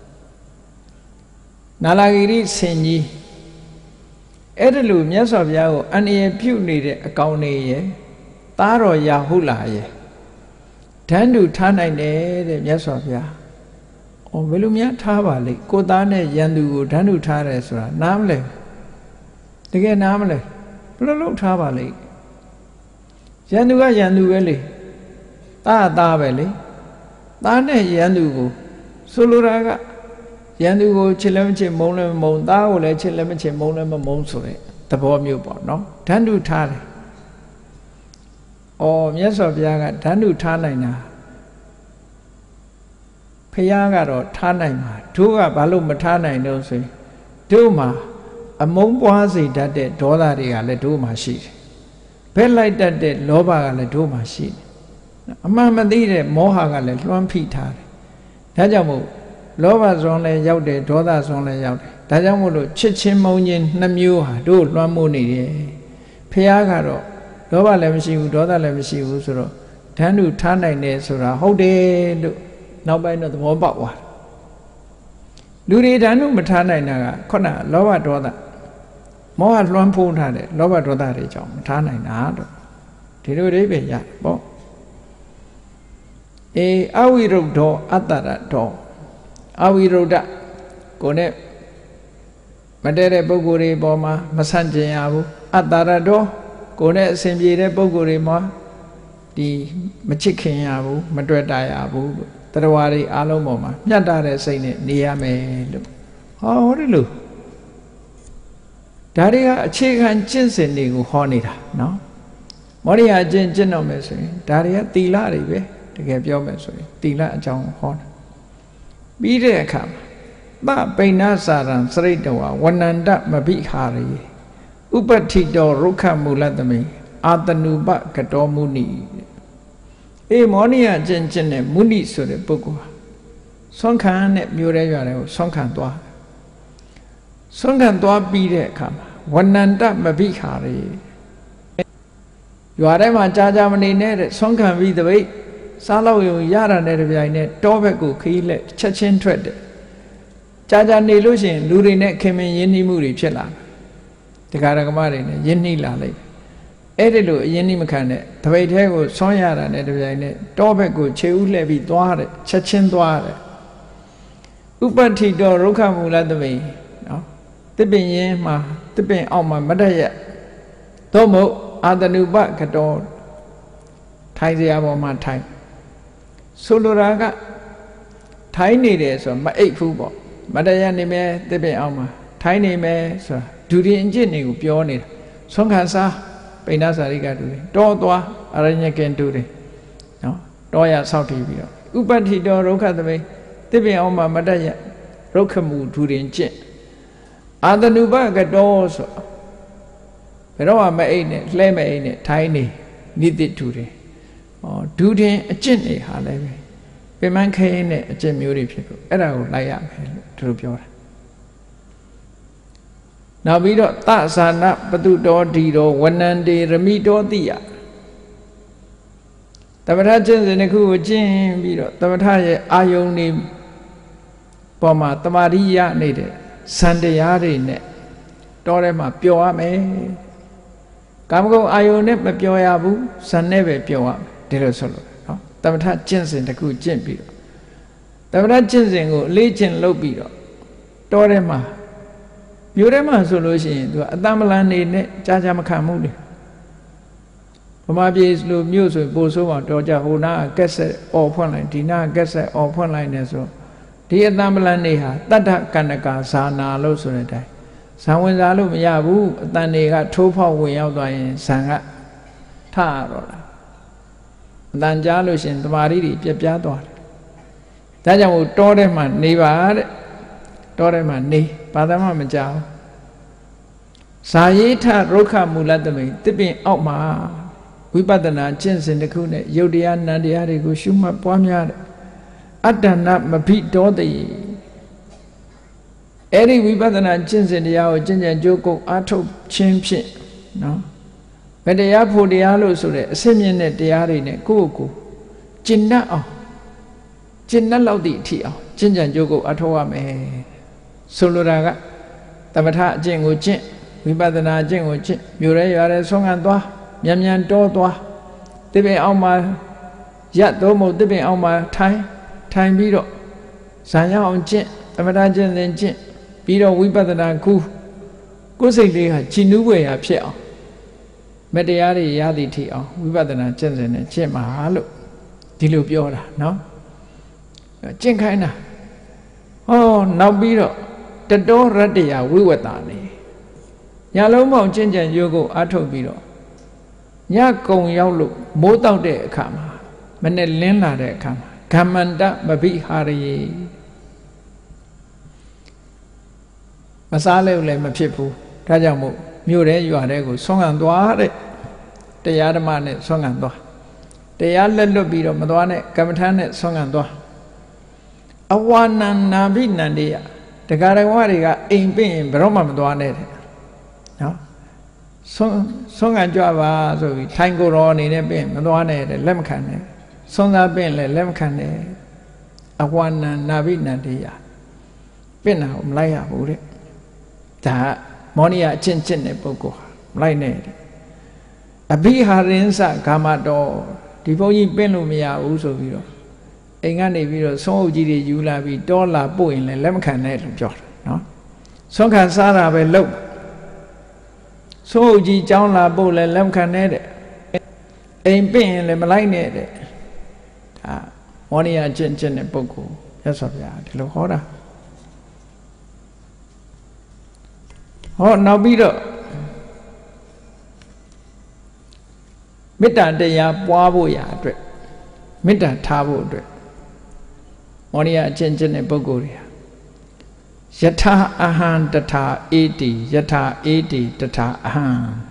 နာလာဂိရိဆင်ကြီးအဲ့ဒါလို့မြတ်စွာဘုရားကိုအန္တရာယ်ပြုနေတဲ့အကောင်တွေရဲ့သားတော်ရာဟုလာရဲ့ဓာန်တူထားနိုင်တယ်တဲ့မြတ်စွာဘုရား။အော်ဘယ်လိုများထားပါလိမ့်ကိုသားနဲ့ရန်သူကိုဓာန်တူထားတယ်ဆိုတာနားမလဲတကယ်နားမလဲဘယ်လိုလုပ်ထားပါလိမ့်ရန်သူကရန်သူပဲလေသားသားပဲလေသားနဲ့ရန်သူကိုဆိုလိုတာကရန်သူကိုချစ်လည်းမချစ်မုန်းလည်းမမုန်းသားကိုလည်းချစ်လည်းမချစ်မုန်းလည်းမမုန်းဆိုတဲ့သဘောမျိုးပေါ့နော်ဓာန်တူထားတယ်။အော်မြတ်စွာဘုရားကဓာန်တူထားနိုင်တာဖယားကတော့ထားနိုင်မှာတို့ကဘာလို့မထားနိုင်တော့ဆိုရင်တို့မှာအမုန်းပွားစေတတ်တဲ့ဒေါသတွေကလည်းတို့မှာရှိတယ်။ဘက်လိုက်တတ်တဲ့လောဘကလည်းတို့မှာရှိတယ်။အမှန်မသိတဲ့မောဟကလည်းလွှမ်းဖိထားတယ်။ဒါကြောင့်မို့လောဘဇွန်လည်းရောက်တယ်ဒေါသဇွန်လည်းရောက်တယ်။ဒါကြောင့်မို့လို့ချစ်ချင်းမုန်းချင်းနှစ်မျိုးဟာတို့လွှမ်းမိုးနေတယ်။ဖယားကတော့လောဘလည်းမရှိဘူးဒေါသလည်းမရှိဘူးဆိုတော့ဓာန်တူထားနိုင်တယ်ဆိုတာဟုတ်တယ်လို့နောက်ပိုင်းတော့သဘောပေါက်သွားတယ်လူတွေဓာန်တူမထားနိုင်တာကခုနလောဘဒေါသမောဟလွှမ်းဖုံးထားတယ်လောဘဒေါသတွေကြောင့်မထားနိုင်တာတော့ဒီလိုအိဗယ်ရပေါ့အေအဝိရုဒ္ဓောအတ္တရတောအဝိရုဒ္ဓကိုနဲ့မတည့်တဲ့ပုဂ္ဂိုလ်တွေပေါ်မှာမဆန့်ကျင်ရဘူးအတ္တရတောကိုယ်နဲ့အစဉ်ပြေတဲ့ပုဂ္ဂိုလ်တွေမှာဒီမချစ်ခင်ရဘူးမတွေ့တာရဘူးတရားဝါတွေအားလုံးပေါ်မှာမြတ်တာတဲ့စိတ်နဲ့နေရမယ်လို့ဟောတယ်လို့ဒါတွေကအခြေခံကျင့်စဉ်တွေကိုဟောနေတာနော်မောရိယာကျင့်ကျင့်တော့မယ်ဆိုရင်ဒါတွေကသီလတွေပဲတကယ်ပြောမယ်ဆိုရင်သီလအကြောင်းဟောတာပြီးတဲ့အခါမှာသပိဏစာရံစရိတဝဝနန္တမဘိဟာရိဥပတိတောရုက္ခမူလတမိအာတနုပကတောမုနိအေမောနိယကျင့်ကျင့်တဲ့မုနိဆိုတဲ့ပုဂ္ဂိုလ်ဟာဆွမ်းခံတဲ့မျိုးရဲရွာတွေကိုဆွမ်းခံသွားဆွမ်းခံသွားပြီးတဲ့အခါမှာဝနန္တမဘိခါရေရွာထဲမှာကြာကြာမနေနဲ့တဲ့ဆွမ်းခံပြီးတပိတ်စားလောက်ရုံရတာနဲ့တပြိုင်နဲ့တောဘက်ကိုခီးလက်ချက်ချင်းထွက်တယ်ကြာကြာနေလို့ရှိရင်လူတွေနဲ့ခင်မင်ရင်းနှီးမှုတွေဖြစ်လာတယ်တရားဓမ္မတွေနဲ့ယဉ်နှိလာလိုက်အဲ့ဒီလိုအယဉ်နှိမခံတဲ့တပိတ်ထဲကိုဆွမ်းရတာနဲ့တပြိုင်နဲ့တောဘက်ကိုခြေဥလှည့်ပြီးသွားတယ်ချက်ချင်းသွားတယ်ဥပတိတောရုက္ခမူလတမိနော်တစ်ပင်ရင်းမှာတစ်ပင်အောက်မှာမတည့်ရသို့မဟုတ်အာတနုပကတောထိုင်စရာပေါ်မှာထိုင်ဆိုလိုတာကထိုင်နေတယ်ဆိုတော့မအိပ်ဘူးပေါ့မတည့်ရနေမယ်တစ်ပင်အောက်မှာထိုင်နေမယ်ဆိုတာဒုရင်အကျင့်တွေကိုပြောနေတာဆွမ်းခံစားပိဏ္ဏစာရိကတူတယ်တောသွားအရညကင်တူတယ်နော်တောရဆောက်တည်ပြီးတော့ဥပတိတောရုက္ခသမိတစ်ပင်အောင်မှာမတတ်ရရုက္ခမူဒုရင်ကျင့်အာတနုပကတောဆိုဘယ်တော့မှမအိတ်နဲ့လှဲမအိတ်နဲ့ထိုင်းနေနိတိထူတယ်ဟောဒုရင်အကျင့်တွေဟာလည်းပဲပင်မခဲနဲ့အကျင့်မျိုးတွေဖြစ်လို့အဲ့ဒါကိုလိုက်ရမယ်လို့သူတို့ပြောတာနောက်ပြီးတော့သဇာနပတုတောဒီတောဝနန္တေရမိတောတိယသမထကျင့်စဉ်တစ်ခုကိုကျင့်ပြီးတော့သမထရဲ့အာယုန်နေပေါ်မှာတမာရိယနေတဲ့ဇန်တရားတွေနဲ့တောထဲမှာပျော်ရမယ်ကာမဂုဏ်အာယုန်နဲ့မပျော်ရဘူးဇန်နဲ့ပဲပျော်ရမယ်ဒီလိုဆိုလို့နော်သမထကျင့်စဉ်တစ်ခုကျင့်ပြီးတော့သမထကျင့်စဉ်ကိုအလေးကျင့်လုပ်ပြီးတော့တောထဲမှာမြို့ထဲမှာဆိုလို့ရှိရင်သူကအတမလန်နေနဲ့ကြာကြာမခံမှုလေဗမာပြည်လိုမြို့ဆိုပို့ဆိုးအောင်တော်ကြဟိုနာကက်ဆက်အော်ဖွင့်လိုက်ဒီနာကက်ဆက်အော်ဖွင့်လိုက်နေဆိုဒီအတမလန်နေဟာတတ္ထကန္နကာဇာနာလို့ဆိုတဲ့အတိုင်းဇံဝင်စားလို့မရဘူးအတန်တွေကထိုးဖောက်ဝင်ရောက်သွားရင်ဇံကထရတော့တာအတန်ကြားလို့ရှင်တမာရီတွေပြက်ပြားသွားတယ်ဒါကြောင့်မို့တောထဲမှာနေပါတဲ့တောထဲမှာနေဘာသာမှမကြောက်ဇာယေထရုက္ခမူလတမိန်တစ်ပင်အောက်မှာဝိပဿနာကျင့်စဉ်တစ်ခုနဲ့ယုတ်တရားနံတရားတွေကိုရှုမှတ်ပွားများတဲ့အတ္တနာမဖိတောတိအဲ့ဒီဝိပဿနာကျင့်စဉ်တရားကိုကျင့်ကြံကြိုးကုပ်အားထုတ်ခြင်းဖြင့်နော်ဘယ်တရားဖို့တရားလို့ဆိုတဲ့အစစ်မြင့်တဲ့တရားတွေနဲ့ကိုယ့်ကိုယ်ကျင့်တတ်အောင်ကျင့်တတ်လောက်သည့်အထိအောင်ကျင့်ကြံကြိုးကုပ်အားထုတ်ရမယ်ဆိုလိုတာကသမထအကျင့်ကိုကျင့်ဝိပဿနာအကျင့်ကိုကျင့်မြို့ရဲရွာရဲဆုံးခံသွားမြန်မြန်တောသွားတစ်ပင်အောင်မှာရက်သုံးမို့တစ်ပင်အောင်မှာထိုင်ထိုင်ပြီးတော့ဇာရအောင်ကျင့်သမထကျင့်စဉ်ကျင့်ပြီးတော့ဝိပဿနာကုကိုယ်စိတ်လေးဟာကြည်နူးွယ်ရာဖြစ်အောင်မတရားတွေရသည်ထိအောင်ဝိပဿနာကျင့်စဉ်နဲ့ကျင့်ပါလို့ဒီလိုပြောတာနော်ကျင့်ခိုင်းတာဟောနောက်ပြီးတော့တတောရတ္တယဝိဝတ္တာနေညလုံးပေါင်းကျင့်ကြံရိုးကိုအားထုတ်ပြီးတော့ညကုံရောက်လို့မိုးတောက်တဲ့အခါမှာမနဲ့လင်းလာတဲ့အခါမှာဂမ္မန္တမဘိဟာရေမစားလဲလည်းမဖြစ်ဘူးဒါကြောင့်မို့မြို့ထဲရွာထဲကိုဆွမ်းခံသွားတဲ့တရားဓမ္မနဲ့ဆွမ်းခံသွားတရားလက်လွတ်ပြီးတော့မသွားနဲ့ကမ္မထာနဲ့ဆွမ်းခံသွားအဝါနန္နာဘိနန္တေယတက္ကရာဝတွေကအိမ်ပြင့်ဘယ်တော့မှမသွားနဲ့တဲ့နော်ဆွမ်းဆွမ်းခံကြွပါဆိုပြီးထိုင်ကိုယ်တော်အနေနဲ့ပြင့်မသွားနဲ့တဲ့လက်မခံနဲ့ဆွမ်းသားပြင့်လည်းလက်မခံနဲ့အဝါနန္နာဘိနန္တေယပြင့်တာကိုမလိုက်ရဘူးတဲ့ဒါမောနိယအချင်းချင်းတဲ့ပုဂ္ဂိုလ်ဟာမလိုက်နဲ့အဘိဟာရင်စဂါမတော်ဒီဘုန်းကြီးပင့်လို့မရဘူးဆိုပြီးတော့အိမ်ကနေပြီးတော့ဆုံးအုပ်ကြီးတွေယူလာပြီးတောလာပို့ရင်လည်းလက်မခံနဲ့လို့ပြောတာနော်ဆုံးခံစားတာပဲလုပ်ဆုံးအုပ်ကြီးကြောင်းလာပို့လည်းလက်မခံနဲ့တဲ့အိမ်ပင့်ရင်လည်းမလိုက်နဲ့တဲ့ဒါမောနိယအချင်းချင်းတဲ့ပုဂ္ဂိုလ်ရသော်ဗျာဒီလိုဟောတာဟောနောက်ပြီးတော့မေတ္တာတရားပွားဖို့ရာအတွက်မေတ္တာထားဖို့အတွက်မောနိယအချင်းချင်းတဲ့ပုဂ္ဂိုလ်တွေဟာယထာအဟံတထာအေတိယထာအေတိတထာအဟံ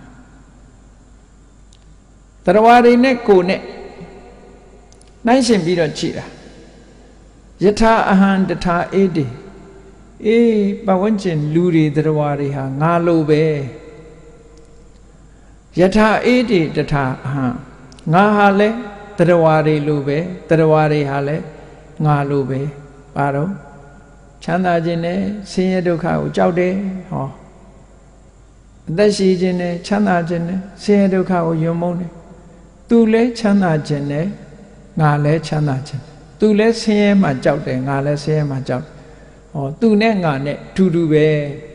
တရားဝါတွေနဲ့ကိုယ်နဲ့နှိုင်းရှင်ပြီးတော့ကြည့်တာယထာအဟံတထာအေတိအေးပတ်ဝန်းကျင်လူတွေတရားဝါတွေဟာငါလိုပဲယထာအေတိတထာအဟံငါဟာလဲတရားဝါတွေလိုပဲတရားဝါတွေဟာလဲငါလိုပဲပါတော့ချမ်းသာခြင်းနဲ့ဆင်းရဲဒုက္ခကိုကြောက်တယ်ဟောအသက်ရှိခြင်းနဲ့ချမ်းသာခြင်းနဲ့ဆင်းရဲဒုက္ခကိုယုံမုန်းတယ်သူလဲချမ်းသာခြင်းနဲ့ငါလဲချမ်းသာခြင်းသူလဲဆင်းရဲမှကြောက်တယ်ငါလဲဆင်းရဲမှကြောက်ဟောသူနဲ့ငါနဲ့အတူတူပဲ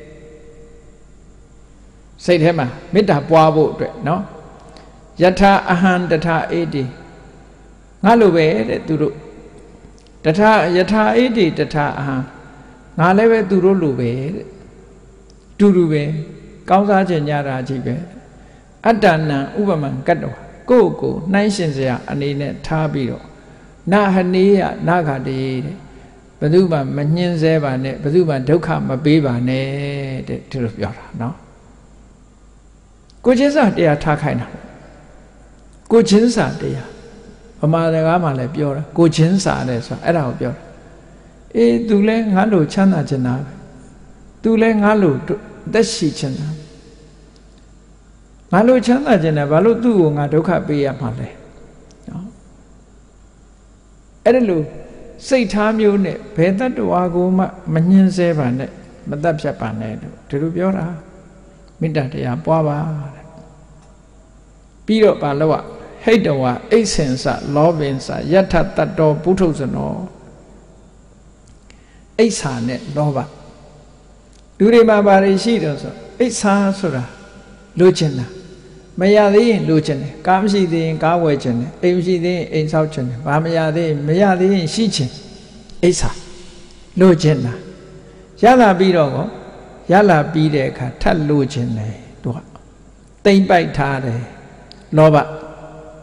စိတ်ထဲမှာမေတ္တာပွားဖို့အတွက်နော်ယထာအဟံတထာအေတိငါလိုပဲတဲ့သူတို့တထာယထာအေတိတထာအဟံငါလည်းပဲသူတို့လိုပဲတဲ့တူတူပဲကောင်းစားခြင်းကြတာကြီးပဲအတ္တနံဥပမံကတ္တဝကိုယ့်ကိုနှိုင်းရှင်စရာအနေနဲ့ထားပြီးတော့နာဟနေယနာဂတေတဲ့ဘယ်သူမှမညှင်းဆဲပါနဲ့ဘယ်သူမှဒုက္ခမပေးပါနဲ့တဲ့ဒီလိုပြောတာနော်ကိုချင်းစာတရားထားခိုင်းတာကိုချင်းစာတရားဗမာစကားမှာလည်းပြောတာကိုချင်းစာတယ်ဆိုတာအဲ့ဒါကိုပြောတာအေးသူလဲငါလိုချမ်းသာချင်တာပဲသူလဲငါလိုသက်ရှိချင်တာငါလိုချမ်းသာချင်တယ်ဘာလို့သူ့ကိုငါဒုက္ခပေးရမှာလဲနော်အဲ့ဒါလို့စိတ်ထားမျိုးနဲ့ဘယ်တ attva ကိုမှမညှင်းဆဲပါနဲ့မတတ်ဖြတ်ပါနဲ့လို့ဒီလိုပြောတာမေတ္တာတရားပွားပါတဲ့ပြီးတော့ဘာလို့ဟိတဝအိဋ္ဌင်္စလောဘင်္စယထတတ္တောပုထုဇနောအိဋ္ဌာနဲ့လောဘလူတွေမှာဘာတွေရှိတယ်ဆိုအိဋ္ဌာဆိုတာလိုချင်တာမရသေးရင်လိုချင်တယ်ကားမရှိသေးရင်ကားဝယ်ချင်တယ်အိမ်မရှိသေးရင်အိမ်ဆောက်ချင်တယ်ဘာမရသေးရင်မရသေးရင်ရှိချင်အိဋ္ဌာလိုချင်တာရလာပြီးတော့ကောရလာပြီးတဲ့အခါထပ်လိုချင်တယ်သူကတိမ့်ပိုက်ထားတယ်လောဘ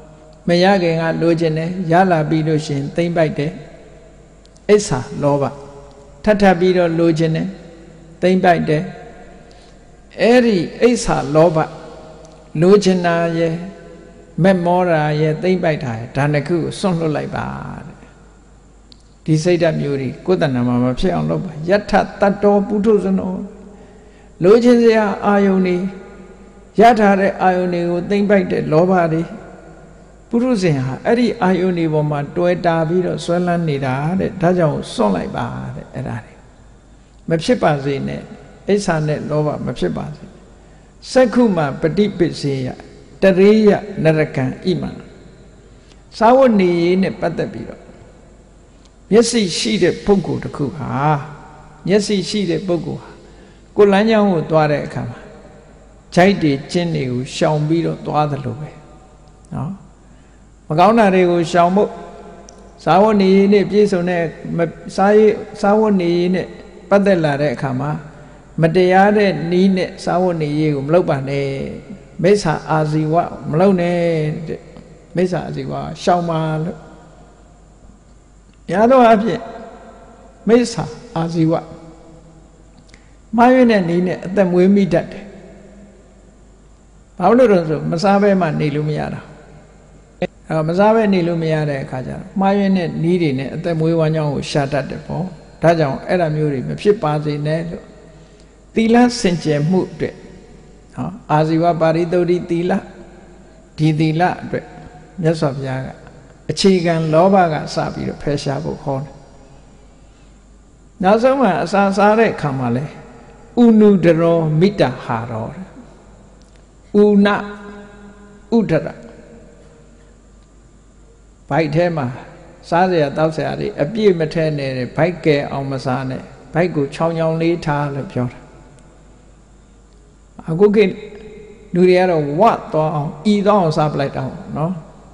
မရခင်ကလိုချင်တယ်ရလာပြီးလို့ရှိရင်သိမ့်ပိုက်တယ်အိစ္ဆာလောဘထပ်ထပ်ပြီးတော့လိုချင်တယ်သိမ့်ပိုက်တယ်အဲ့ဒီအိစ္ဆာလောဘလိုချင်တာရဲ့မက်မောတာရဲ့သိမ့်ပိုက်တာရဲ့ဒါနှစ်ခုကိုစွန့်လွတ်လိုက်ပါတဲ့ဒီစိတ်ဓာတ်မျိုးတွေကိုယ်တဏ္ဍာမှာမဖြစ်အောင်လုပ်ပါယထတတ္တောပုထုဇနောလိုချင်စရာအာယုန်တွေရထားတဲ့အာယုန်တွေကိုသိမ့်ပိုက်တဲ့လောဘတွေပုရုဇဉ်ဟာအဲ့ဒီအာယုန်တွေပေါ်မှာတွဲတာပြီးတော့ဆွဲလန်းနေတာတဲ့ဒါကြောင့်စွန့်လိုက်ပါတဲ့အဲ့ဒါတွေမဖြစ်ပါစေနဲ့အိစ္ဆာနဲ့လောဘမဖြစ်ပါစေစက္ခုမှာပฏิပစ္စေယတရေယနရကံဣမံသာဝနေရေးနဲ့ပတ်သက်ပြီးတော့မျက်စိရှိတဲ့ပုဂ္ဂိုလ်တစ်ခုဟာမျက်စိရှိတဲ့ပုဂ္ဂိုလ်ဟာကိုယ်လမ်းကြောင်းကိုသွားတဲ့အခါမှာခြိုက်တွေကျင်းတွေကိုရှောင်ပြီးတော့သွားသလိုပဲနော်မကောင်းတာတွေကိုရှောင်ဖို့သာဝနေရေးနဲ့ပြည့်စုံတဲ့စားရေးသာဝနေရေးနဲ့ပတ်သက်လာတဲ့အခါမှာမတရားတဲ့နီးနဲ့သာဝနေရေးကိုမလုပ်ပါနဲ့မိစ္ဆာအာဇီဝမလုပ်နဲ့တဲ့မိစ္ဆာအာဇီဝရှောင်ပါလို့ရတော့အဖြစ်မိစ္ဆာအာဇီဝမှားရတဲ့နီးနဲ့အသက်မွေးမိတတ်တယ်ဘာလို့လဲဆိုမစားဘဲမှနေလို့မရတာအဲမစားဘဲနေလို့မရတဲ့အခါကျတော့မှားရတဲ့နီးတွေနဲ့အသက်မွေးဝမ်းကြောင်းကိုရှာတတ်တယ်ပေါ့ဒါကြောင့်အဲ့ဒါမျိုးတွေမဖြစ်ပါစေနဲ့လို့သီလစင်ကြယ်မှုအတွက်ဟောအာဇီဝပါရိသုဒ္ဓိသီလဒီသီလအတွက်မြတ်စွာဘုရားကအခြေခံလောဘကစပြီးတော့ဖယ်ရှားဖို့ခေါ်တယ်နောက်ဆုံးမှာအစာစားတဲ့အခါမှာလဲဥနုဒရောမိတ္တဟာရောဥနဥဒရဘိုက်ထဲမှာစားစရာတောက်စရာတွေအပြည့်မထဲနဲ့ဘိုက်ကဲအောင်မစားနဲ့ဘိုက်ကိုချောင်းချောင်းလေးထားလို့ပြောတာအခုကလူတွေကတော့ဝတ်သွားအောင်ဤသွားအောင်စားပလိုက်တော့နော်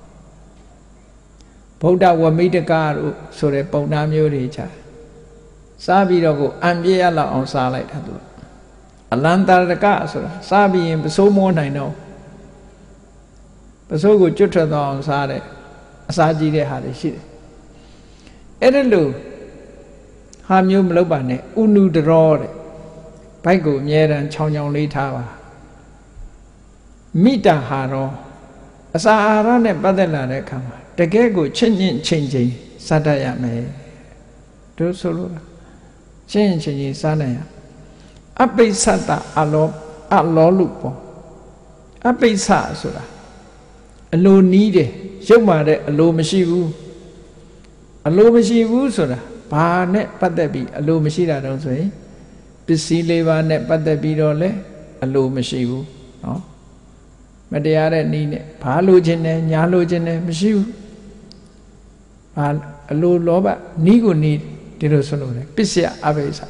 ဗုဒ္ဓဝမိတကတို့ဆိုတဲ့ပုံနာမျိုးတွေချာစားပြီးတော့ကိုအံပြည့်ရလောက်အောင်စားလိုက်တာသူအလန္တရကဆိုတာစားပြီးရင်ပစိုးမောနိုင်တော့ပစိုးကိုကျွတ်ထွက်သွားအောင်စားတယ်အစာကြီးတဲ့ဟာတွေရှိတယ်အဲ့ဒါလို့ဟာမျိုးမလုပ်ပါနဲ့ဥနုဒရောတဲ့ဘိုက်ကိုအမြဲတမ်းချောင်းချောင်းလေးထားပါမိတ္တဟာရောအစာအာဟာရနဲ့ပတ်သက်လာတဲ့အခါမှာတကယ်ကိုချင့်ချင့်ချိန်ချိန်စားတတ်ရမယ်တို့ဆိုလို့ချင့်ချင့်ချိန်ချိန်စားနိုင်ရအပိစ္ဆတအလောအလောလူပေါ့အပိစ္ဆဆိုတာအလိုနီးတယ်ရုပ်မာတဲ့အလိုမရှိဘူးအလိုမရှိဘူးဆိုတာဘာနဲ့ပတ်သက်ပြီးအလိုမရှိတာတော့ဆိုရင်ပစ္စည်းလေးပါးနဲ့ပတ်သက်ပြီးတော့လဲအလိုမရှိဘူးနော်မတရားတဲ့နီးနဲ့ဘာလိုချင်တယ်ညာလိုချင်တယ်မရှိဘူးဘာအလိုလောဘနီးကိုနီးဒီလိုဆိုလို့လေပစ္စယအပိစ္ဆ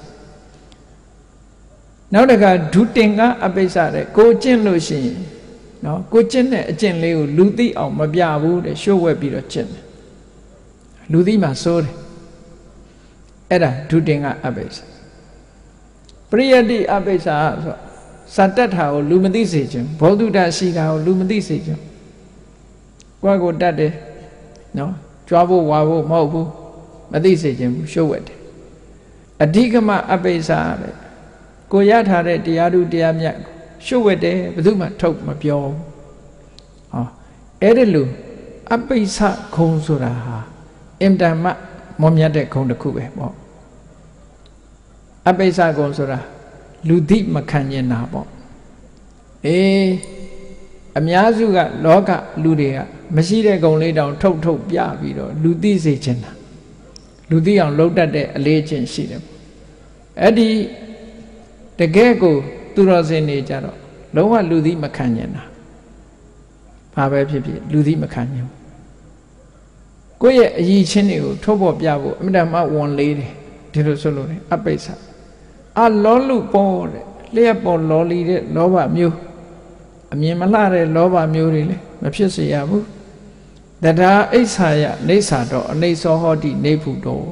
နောက်တစ်ခါဒုတင်ကအပိစ္ဆတဲ့ကိုကျင့်လို့ရှိရင်နော်ကိုကျင့်တဲ့အကျင့်လေးကိုလူသိအောင်မပြဘူးတဲ့ရှို့ဝဲပြီးတော့ကျင့်တယ်လူသိမှစိုးတယ်အဲ့ဒါဒုတင်ကအပိစ္ဆပရိယတိအပိစ္ဆဆိုစတ္တထာကိုလူမသိစေခြင်းဘောဓုတရှိတာကိုလူမသိစေခြင်းကိုယ့်ကိုတတ်တယ်နော်ကြွားဖို့ဝါဖို့မဟုတ်ဘူးမသိစေခြင်းဘူးရှို့ဝဲတယ်အဓိကမအပိစ္ဆတဲ့ကိုရထားတဲ့တရားဓုတရားမြတ်ရှို့ဝဲတယ်ဘယ်သူမှထုတ်မပြောဘူးဟောအဲ့ဒီလိုအပိစ္ဆခုံဆိုတာဟာအင်တန်မှမောမြတ်တဲ့ခုံတစ်ခုပဲပေါ့အပိစ္ဆခုံဆိုတာလူသိမခံကျင်တာပေါ့အေးအများစုကလောကလူတွေကမရှိတဲ့ဂုဏ်လေးတောင်ထုတ်ထုတ်ပြပြီးတော့လူသိစေချင်တာလူသိအောင်လုပ်တတ်တဲ့အလေးအကျင့်ရှိတယ်အဲ့ဒီတကယ်ကိုသူတော်စင်နေကြတော့လုံးဝလူသိမခံကျင်တာဘာပဲဖြစ်ဖြစ်လူသိမခံကျင်ကိုယ့်ရဲ့အရည်ချင်းတွေကိုထုတ်ပေါ်ပြဖို့အမြဲတမ်းဝန်လေးတယ်ဒီလိုဆိုလို့အပိစ္ဆအလောလူပေါ်တဲ့လျှက်ပေါ်လောလီတဲ့လောဘမျိုးအမြင်မလှတဲ့လောဘမျိုးတွေလည်းမဖြစ်စေရဘူးတထာအိဋ္ဌာယနေဆာတော့အနေသောဟောတိနေဖူတော်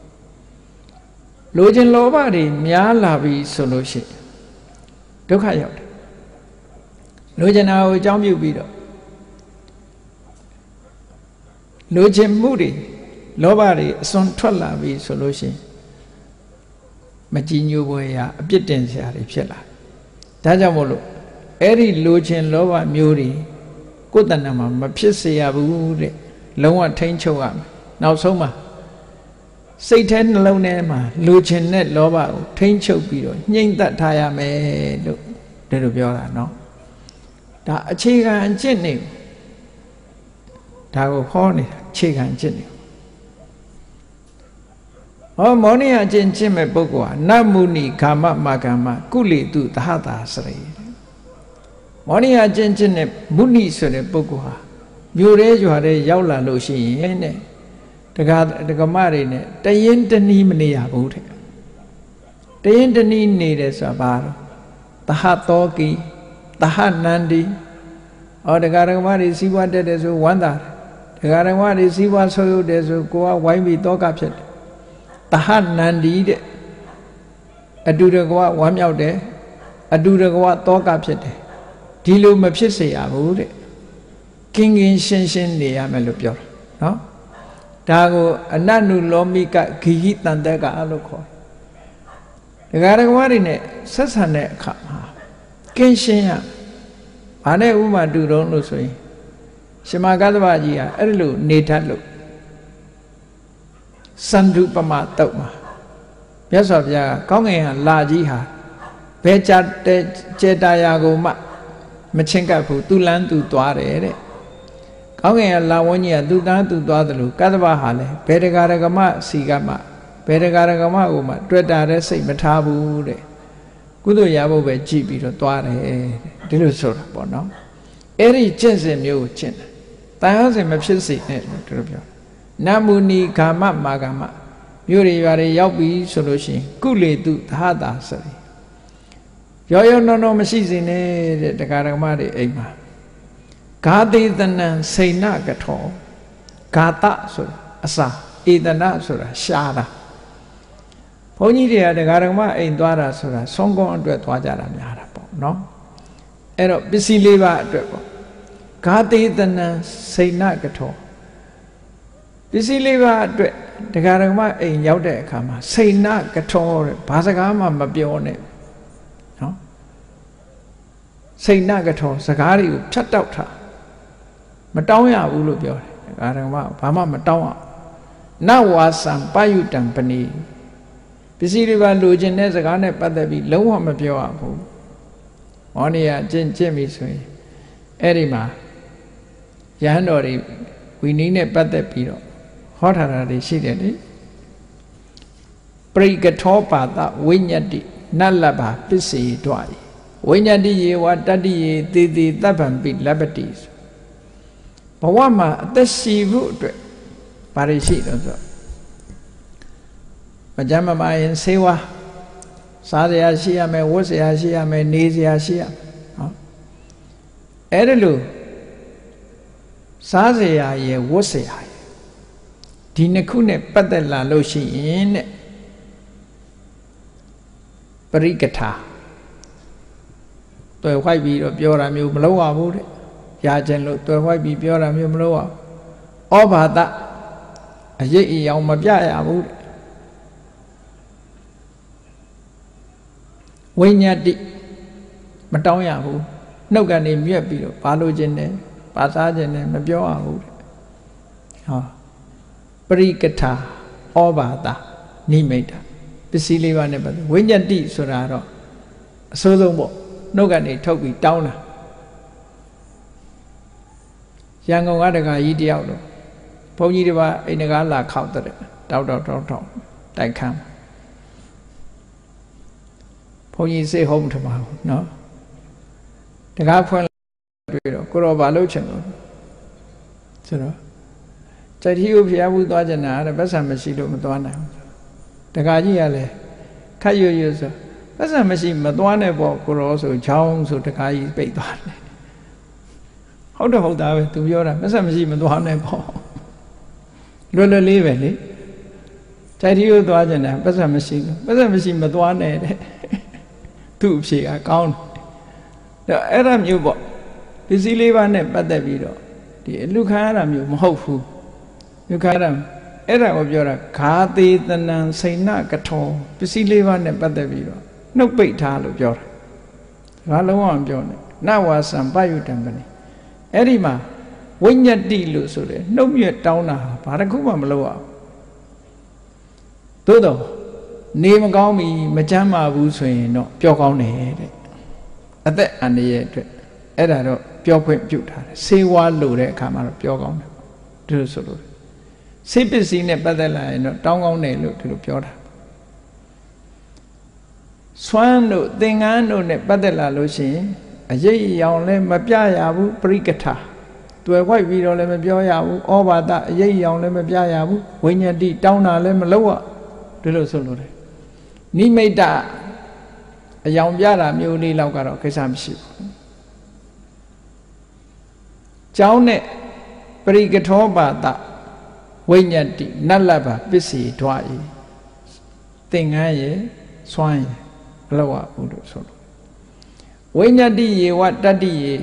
လိုချင်လောဘတွေများလာပြီဆိုလို့ရှိရင်ဒုက္ခရောက်တယ်လိုချင်တာကိုအကြောင်းပြုပြီးတော့လိုချင်မှုတွေလောဘတွေအစွန်းထွက်လာပြီဆိုလို့ရှိရင်မကြည်ညိုပွဲရအပြစ်တင်စရာတွေဖြစ်လာဒါကြောင့်မို့လို့အဲ့ဒီလိုချင်လောဘမျိုးတွေကိုယ်တဏ္ဍာမှာမဖြစ်စေရဘူးတဲ့လုံးဝထိန်းချုပ်ရမယ်နောက်ဆုံးမှာစိတ်ထဲနှလုံးထဲမှာလိုချင်တဲ့လောဘကိုထိန်းချုပ်ပြီးတော့ညှိမ့်သက်ထားရမယ်လို့ဒီလိုပြောတာနော်ဒါအခြေခံအကျင့်နေဒါကိုဟောနေတာအခြေခံအကျင့်နေဟောမောနိယအကျင့်ကျင့်မဲ့ပုဂ္ဂိုလ်ဟာနမုနိကာမမာကမ္မကုလေတုသဟတာစရိမောနိယအကျင့်ကျင့်တဲ့မုနိဆိုတဲ့ပုဂ္ဂိုလ်ဟာမြို့ရဲရွာရဲရောက်လာလို့ရှိရင်တဲ့တက္ကတက္ကမတွေနဲ့တရင်တနည်းမနေရဘူးတဲ့တရင်တနည်းနေတယ်ဆိုတာဘာလို့သဟတောကိသဟနန္ဒီဩတက္ကတက္ကမတွေစီးပွားတက်တယ်ဆိုဝမ်းသာတယ်တက္ကတက္ကမတွေစီးပွားဆိုးရုပ်တယ်ဆိုကိုကဝိုင်းပြီးတောကဖြစ်တယ်သဟနန္ဒီတဲ့အတူတကွဝမ်းမြောက်တယ်အတူတကွတောကဖြစ်တယ်ဒီလိုမဖြစ်စေရဘူးတဲ့ကင်းကင်းရှင်းရှင်းနေရမယ်လို့ပြောတာနော်ဒါကိုအနနုလောမိကဂိဟိတန်တက်ကလို့ခေါ်တယ်ဒကာဒကမတွေနဲ့ဆက်ဆံတဲ့အခါမှာကင်းရှင်းရဘာနဲ့ဥမာတူတုံးလို့ဆိုရင်ရှင်မကသဗ္ဗကြီးကအဲ့လိုနေတတ်လို့စန္ဒုပမတုတ်မှာမြတ်စွာဘုရားကကောင်းငင်ဟာလာကြီးဟာဘယ်ကြတဲ့ကျေတာယာကိုမှမချင်းကပ်ဘူးသူလန်းသူသွားတယ်တဲ့ကောင်းငင်ကလာဝန်းကြီးကသူတန်းသူသွားတယ်လို့ကသဗ္ဗဟာလည်းဘယ်တကာရကမစီကမှဘယ်တကာရကမကိုမှတွေ့တာတဲ့စိတ်မထားဘူးတဲ့ကုသိုလ်ရဖို့ပဲကြည်ပြီးတော့သွားတယ်ဒီလိုဆိုတာပေါ့နော်အဲ့ဒီကျင့်စဉ်မျိုးကိုကျင့်တယ်တန်ဟောစဉ်မဖြစ်စေနဲ့လို့သူတို့ပြောနမုနိဂာမမာဂမမြို့တွေရွာတွေရောက်ပြီဆိုလို့ရှိရင်ကုလေတုသဟတာစရိရောရောနောနောမရှိစေနဲ့တဲ့တရားဓမ္မတွေအိမ်မှာဂါတိတနံစိဏကထောဂါတဆိုတာအစာဧတနဆိုတာရှားတာဘုန်းကြီးတွေကတရားဓမ္မအိမ်သွားတာဆိုတာဆုံးကုန်းအတွက်သွားကြတာများတာပေါ့နော်အဲ့တော့ပစ္စည်းလေးပါအတွက်ပေါ့ဂါတိတနံစိဏကထောပစ္စည်းလေးပါအတွက်တရားဓမ္မအိမ်ရောက်တဲ့အခါမှာစိဏကထောတဲ့ဘာစကားမှမပြောနဲ့နော်စိဏကထောစကားတွေကိုဖြတ်တောက်ထားမတောင်းရဘူးလို့ပြောတယ်တရားဓမ္မဘာမှမတောင်းရနဝါစံပယုတံပဏိပစ္စည်းတွေပါလိုချင်တဲ့စကားနဲ့ပတ်သက်ပြီးလုံးဝမပြောရဘူးမောနိယကျင့်ကျင့်ပြီဆိုရင်အဲ့ဒီမှာယဟန်တော်တွေဝိနည်းနဲ့ပတ်သက်ပြီးတော့ဟောထားတာတွေရှိတယ်လေပရိကထောပါတဝိညတ္တိနလဘပစ္စေတွာဝိညတ္တိယေဝတတ္တိယေသေသေတပ္ပံပိလပ္ပတိဘဝမှာအသက်ရှိဖို့အတွက်ဘာတွေရှိတော့ဆိုမကြမ်းမမာရင်ဆေးဝါးစားစရာရှိရမယ်ဝတ်စရာရှိရမယ်နေစရာရှိရမယ်ဟောအဲ့ဒါလို့စားစရာရယ်ဝတ်စရာရယ်ဒီနှစ်ခုနဲ့ပတ်သက်လာလို့ရှိရင်တဲ့ပရိကထာတွယ်ဝိုက်ပြီးတော့ပြောတာမျိုးမလုပ်ရဘူးတဲ့ရခြင်းလို့တွယ်ဝိုက်ပြီးပြောတာမျိုးမလုပ်ရဩဘာသအရေးအယောင်မပြရဘူးတဲ့ဝိညာတိမတောင်းရဘူးနှုတ်ကနေမြက်ပြီးတော့ဘာလို့ခြင်းနဲ့ဘာစားခြင်းနဲ့မပြောရဘူးတဲ့ဟောပရိကထာဩဘာသနိမိတ်ပစ္စည်းလေးပါးနဲ့ပတ်သက်ဝိညာတိဆိုတာတော့အစိုးဆုံးပေါ့နှုတ်ကနေထုတ်ပြီးတောင်းတာရန်ကုန်ကတခါကြီးတယောက်တော့ဘုန်းကြီးတွေပါအိမ်တကားလာခောက်တဲ့တောက်တောက်တောက်တောက်တိုက်ခမ်းဘုန်းကြီးစိတ်ဟုတ်ထမှာနော်တကားဖွင့်တွေ့တော့ကိုတော့ဘာလုပ်ချင်လို့ဆိုတော့ကြိုက်တီကိုဖျားဘူးသွားချင်တာတဲ့ပတ်စံမရှိလို့မသွားနိုင်ဘူးတကားကြီးကလည်းခက်ရွရွဆိုပတ်စံမရှိမသွားနဲ့ပေါ့ကိုရောဆိုချောင်းဆိုတကားကြီးပိတ်သွားတယ်ဟုတ်တော့ဟုတ်တာပဲသူပြောတာပတ်စံမရှိမသွားနဲ့ပေါ့လွယ်လွယ်လေးပဲလေကြိုက်တီကိုသွားချင်တာပတ်စံမရှိလို့ပတ်စံမရှိမသွားနဲ့တဲ့သူ့အဖြေကကောင်းတယ်အဲ့ဒါမျိုးပေါ့ပစ္စည်းလေးပါးနဲ့ပတ်သက်ပြီးတော့ဒီအလူခံရတာမျိုးမဟုတ်ဘူးယုခါရံအဲ့ဒါကိုပြောတာခါသေးတနံစိဏကထောပစ္စည်းလေးပါးနဲ့ပတ်သက်ပြီးတော့နှုတ်ပိတ်ထားလို့ပြောတာဒါလုံးဝမပြောနဲ့နဝါစံပယုတံပနိအဲ့ဒီမှာဝိညတိလို့ဆိုတယ်နှုတ်မြက်တောင်းတာဘာတစ်ခုမှမလုပ်အောင်သို့တော့နေမကောင်းပြီမကြမ်းပါဘူးဆိုရင်တော့ပြောကောင်းတယ်တဲ့အသက်အန္တရာယ်အတွက်အဲ့ဒါတော့ပြောခွင့်ပြုထားတယ်ဆေးဝါးလိုတဲ့အခါမှာတော့ပြောကောင်းတယ်ဒီလိုဆိုလို့စိတ်ပစ္စည်းနဲ့ပတ်သက်လာရင်တော့တောင်းကောင်းတယ်လို့ဒီလိုပြောတာစွမ်းတို့သင်္ကန်းတို့နဲ့ပတ်သက်လာလို့ရှိရင်အရေးအယောင်လည်းမပြရဘူးပရိကထာတွေ့ခွိုက်ပြီးတော့လည်းမပြောရဘူးဩဘာဒအရေးအယောင်လည်းမပြရဘူးဝိညာတိတောင်းတာလည်းမလုပ်ရဒီလိုဆိုလို့တယ်နိမိတ်တအယောင်ပြတာမျိုးလေးလောက်ကတော့ကိစ္စမရှိဘူးကျောင်းနဲ့ပရိကထောပါဒဝိညာတိနတ်လဘပစ္စည်းထွားဤသင်္ကန်းရဲ့စွမ်းရဲ့ဘလောက်อ่ะဘုလို့ဆိုလို့ဝိညာတိယေဝတတ္တိယေ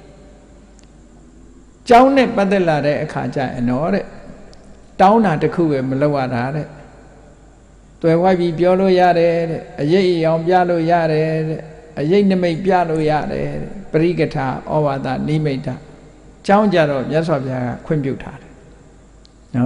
ကျောင်းနဲ့ပတ်သက်လာတဲ့အခါကျရင်တော့တဲ့တောင်းတာတစ်ခုပဲမလုပ်ရတာတဲ့တွေ့ဝိုက်ပြီးပြောလို့ရတယ်တဲ့အရေးအယောင်ပြလို့ရတယ်တဲ့အရေးနမိတ်ပြလို့ရတယ်တဲ့ပရိကထာဩဝါဒနိမိတ်တကျောင်းကြတော့မြတ်စွာဘုရားကခွင့်ပြုထားတယ်နော်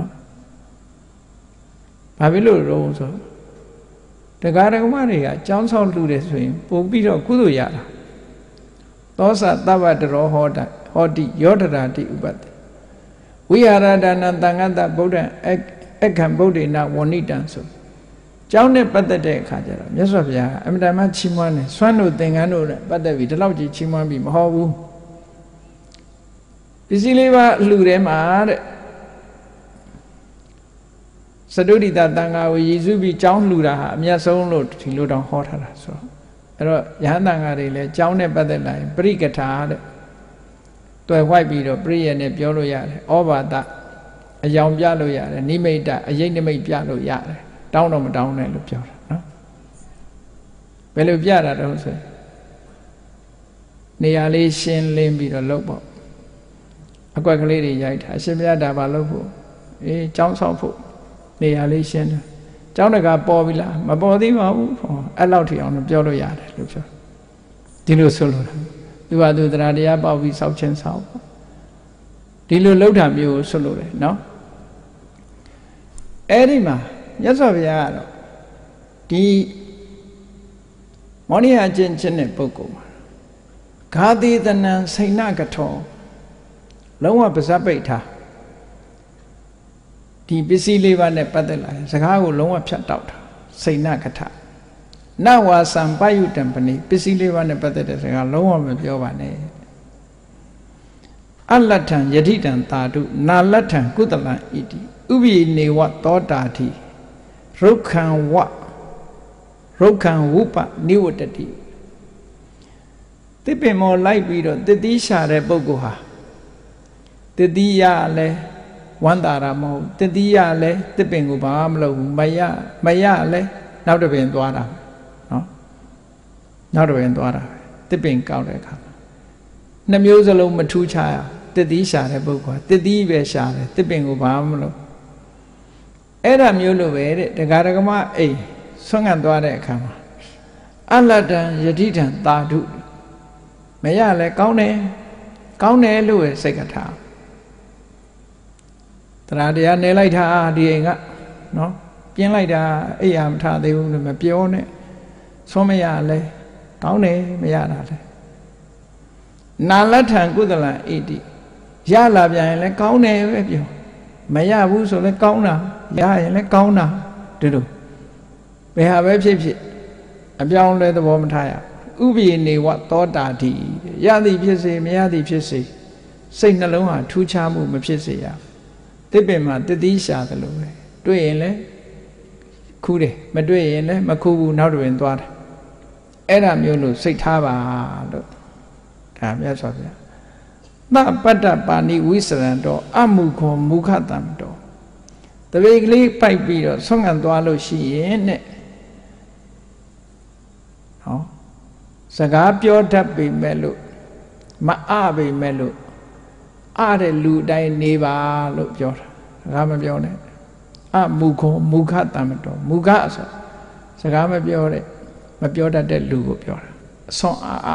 ဘာဖြစ်လို့တော့ဆိုတရားဓမ္မတွေကကျောင်းဆောက်လှူတယ်ဆိုရင်ပို့ပြီးတော့ကုသိုလ်ရတာသောစသဗ္ဗတရောဟောတဟောတိယောဓရာတိဥပတ္တိဝိဟာရဒါနသံဃတဗုဒ္ဓံအခံဗုဒ္ဓေနဝဏိတံဆိုကျောင်းနဲ့ပတ်သက်တဲ့အခါကျတော့မြတ်စွာဘုရားကအမြဲတမ်းချီးမွမ်းတယ်စွမ်းတို့သင်္ကန်းတို့နဲ့ပတ်သက်ပြီးဒီလောက်ကြီးချီးမွမ်းပြီးမဟောဘူးပစ္စည်းလေးပါလှူထဲမှာတဲ့စတုဒ္ဓိတသံဃာကိုရည်စူးပြီးကျောင်းလှူတာဟာအမြတ်ဆုံးလို့ဒီလိုတောင်ဟောထားတာဆိုတော့အဲ့တော့ယဟန်သံဃာတွေလည်းကျောင်းနဲ့ပတ်သက်လာရင်ပရိကထာတဲ့တွေ့ဝိုက်ပြီးတော့ပရိယနဲ့ပြောလို့ရတယ်ဩဘာဒအယောင်ပြလို့ရတယ်နိမိတ်တအရေးနိမိတ်ပြလို့ရတယ်တောင်းတော့မတောင်းနဲ့လို့ပြောတာနော်ဘယ်လိုပြတာတော့ဆိုနေရာလေးရှင်းလင်းပြီးတော့လုပ်ပေါ့အကွက်ကလေးတွေရိုက်တာအရှင်ဘုရားဒါပါလုပ်ဖို့အေးကျောင်းဆောက်ဖို့နေရာလေးရှင်းတယ်ကျောင်းတကာပေါ်ပြီလားမပေါ်သေးပါဘူးအဲ့လောက်ထိအောင်တော့ပြောလို့ရတယ်လို့ပြောဒီလိုဆိုလို့သူကသူတရားတရားပေါက်ပြီးဆောက်ချင်းဆောက်ဒီလိုလှုပ်တာမျိုးကိုဆိုလို့တယ်နော်အဲ့ဒီမှာမြတ်စွာဘုရားကတော့ဒီမောနိယအကျင့်ချင်းတဲ့ပုဂ္ဂိုလ်မှာဂါတိတနံစိဏကထောလုံးဝပါဇက်ပိတ်ထားဒီပစ္စည်းလေးပါးနဲ့ပတ်သက်လာရင်စကားကိုလုံးဝဖြတ်တောက်တာစိဏကထနဝါစံပယုတံပနိပစ္စည်းလေးပါးနဲ့ပတ်သက်တဲ့စကားလုံးဝမပြောပါနဲ့အလတ္ထံယတိတံသာဓုနာလတ္ထံကုသလံဣတိဥပိနေဝသောတာတိရုက္ခံဝရုက္ခံဝုပနိဝတ္တိတစ်ပင်မောလိုက်ပြီးတော့တတိရှာတဲ့ပုဂ္ဂိုလ်ဟာတတိယလည်းဝန္တာရမဟုတ်တတိယလည်းတစ်ပင်ကိုဘာမှမလုပ်ဘူးမရမရလည်းနောက်တစ်ပင်သွားတာနော်နောက်တစ်ပင်သွားတာတစ်ပင်ကောက်တဲ့အခါနှမျိုးစလုံးမထူးခြားရတတိရှာတဲ့ပုဂ္ဂိုလ်တတိပဲရှာတယ်တစ်ပင်ကိုဘာမှမလုပ်အဲ့ဒါမျိုးလိုပဲတဲ့တရားဓမ္မအိမ်ဆွမ်းခံသွားတဲ့အခါမှာအလတ္တံယတိတံသာဓုမရလဲကောင်းတယ်ကောင်းတယ်လို့စိတ်ကထားတရားတရားနေလိုက်တာဒီအိမ်ကနော်ပြင်းလိုက်တာအိယာမထားသေးဘူးလို့မပြောနဲ့ဆွမ်းမရလဲကောင်းတယ်မရတာလဲနာလထံကုသလံဣတိရလာပြန်ရင်လဲကောင်းတယ်ပဲပြောမရဘူးဆိုလဲကောင်းတာရရင်လဲကောင်းတာဒီလိုဘယ်ဟာပဲဖြစ်ဖြစ်အပြောင်းလဲသဘောမထားရဥပိနေဝသောတာတိရသည်ဖြစ်စေမရသည်ဖြစ်စေစိတ်နှလုံးဟာထူးခြားမှုမဖြစ်စေရတစ်ပင်မှာတတိရှာတယ်လို့ပဲတွေ့ရင်လဲခူးတယ်မတွေ့ရင်လဲမခူးဘူးနောက်တစ်ပင်သွားတယ်အဲ့ဒါမျိုးလို့စိတ်ထားပါလို့ဒါမြတ်စွာဘုရားသပတ္တပါဏိဝိစရံတော်အမှုခောမုခတံတော်တပိတ်ကလေးပိုက်ပြီးတော့ဆုံးခံသွားလို့ရှိရင်နဲ့ဟောစကားပြောတတ်ပေမဲ့လို့မအပေမဲ့လို့အားတဲ့လူတိုင်းနေပါလို့ပြောတာကားမပြောနဲ့အမူခောမူခတံမတော်မူခဆိုစကားမပြောတဲ့မပြောတတ်တဲ့လူကိုပြောတာအဆွန်အာ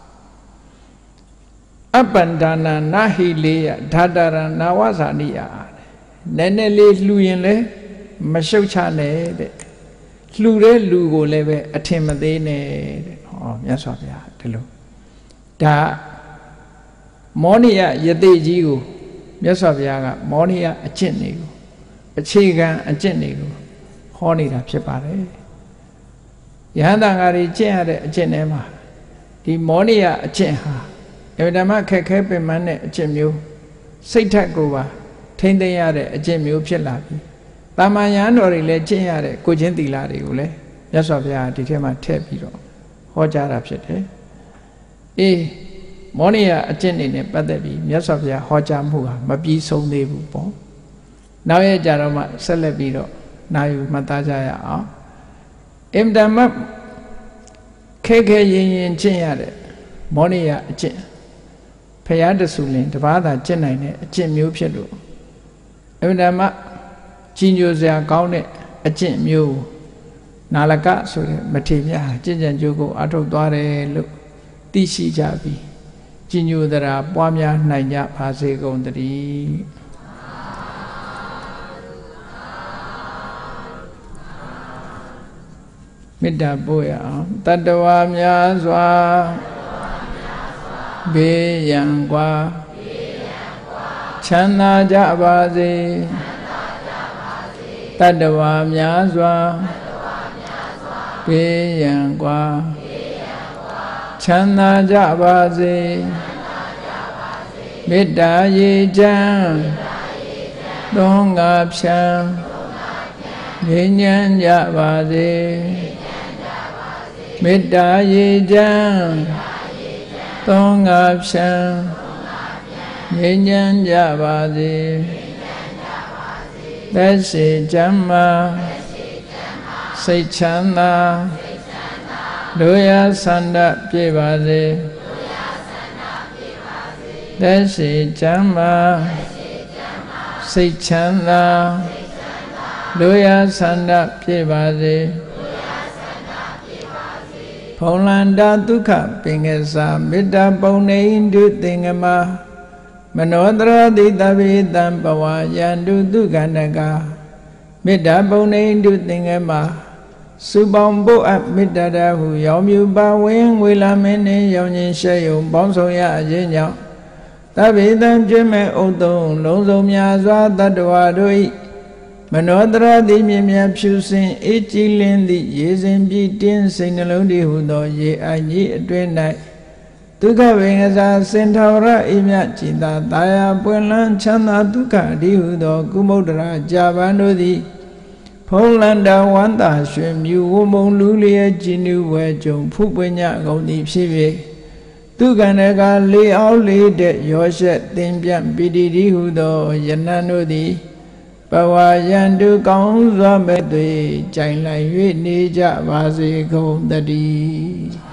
အပန္ဒနာနာဟိလေယဓာတရနာဝဇာနိယနည်းနည်းလေးလှူရင်လည်းမရှုပ်ချနဲ့တဲ့လှူတဲ့လူကိုလည်းပဲအထင်မသေးနဲ့တဲ့ဟောမြတ်စွာဘုရားဒီလိုဒါမောနိယယတိကြီးကိုမြတ်စွာဘုရားကမောနိယအကျင့်တွေကိုအခြေခံအကျင့်တွေကိုဟောနေတာဖြစ်ပါတယ်ယဟန်တန်ဃာတွေကျင့်ရတဲ့အကျင့်ထဲမှာဒီမောနိယအကျင့်ဟာအဗဓမ္မခက်ခဲပင်ပန်းတဲ့အကျင့်မျိုးစိတ်ထက်ကိုပါထိမ့်သိမ်းရတဲ့အကျင့်မျိုးဖြစ်လာပြီတာမန်ယဟန်တော်တွေလည်းကျင့်ရတဲ့ကိုချင်းသီလတွေကိုလည်းမြတ်စွာဘုရားဒီထဲမှာထည့်ပြီးတော့ဟောကြားတာဖြစ်တယ်အေးမောနိယအကျင့်တွေနဲ့ပတ်သက်ပြီးမြတ်စွာဘုရားဟောကြားမှုဟာမပြီးဆုံးသေးဘူးပေါ့နောက်ရကြတော့မှဆက်လက်ပြီးတော့နာယူမှတ်သားကြရအောင်အင်တမခဲခဲရင်ရင်ကျင့်ရတဲ့မောနိယအကျင့်ဖရာတဆူလင်တပါးသာကျင့်နိုင်တဲ့အကျင့်မျိုးဖြစ်လို့အင်တမကြီးညိုစရာကောင်းတဲ့အကျင့်မျိုးနာလကဆိုတဲ့မထေမြတ်ဟာကျင့်ကြံကြိုးကိုအထုတ်သွားတယ်လို့သိရှိကြပြီးကြီးညိုသရာပွားများနိုင်ကြပါစေကုန်သတည်းမေတ္တာပို့ရအောင်တတ္တဝါများစွာဘေးရန်กว่าချမ်းသာကြပါစေတတ္တဝါများစွာဘေးရန်กว่าချမ်းသာကြပါစေမေတ္တာရေချမ်းသုံးငါဖြံငြိမ်းချမ်းကြပါစေမေတ္တာရေချမ်းသုံးငါဖြံငြိမ်းချမ်းကြပါစေသက်ရှိချမ်းသာစိတ်ချမ်းသာလူရဆန္ဒပြည့်ပါစေသက်ရှိချမ်းသာစိတ်ချမ်းသာလူရဆန္ဒပြည့်ပါစေဖုံလန္တာဒုက္ခပင်ကစားမေတ္တာပုံနေတုသင်္ကမမနောတရတိတဗေတံပဝါယန္တုဒုက္ခနကမေတ္တာပုံနေတုသင်္ကမစုပေါင်းဖို့အမေတ္တာတဟုရောင်မြူပါဝင်ဝေလာမင်းနှင့်ရောင်ခြင်းရှဲယုံပေါင်းဆောင်ရခြင်းကြောင့်တဗေတံကျွမ်းမဲ့ဥသုံးလုံးစုံများစွာတတ္တဝါတို့၏မနောတရတိမြင်မြဖြူစင်အေးကြည်လင်းသည့်ရေစဉ်ပြည့်တင်းစိတ်နှလုံးတည်ဟုသောရေအိုင်ကြီးအတွင်း၌ဒုက္ခဝေင္စာစင်ထာဝရအိမြจิตာတာယာပွင့်လန်းချမ်းသာဒုက္ခတည်ဟုသောကုမုဒ္ဒရာကြာပန်တို့သည်ဖုံးလန္တာဝန္တာရွှင်မြူဝမုံလူလျက်ကြည်နူဝဲကြုံဖုပွင့်ညကုန်သည်ဖြစ်၍သူကံတကလေအောင်လေးတဲ့ရောရှက်သင်ပြန့်ပိတိတိဟုသောယနန်တို့သည်ပဝါယန္တုကောင်းစွာမဲ့သွေကြိုင်လိုက်၍နေကြပါစေကုန်တည်း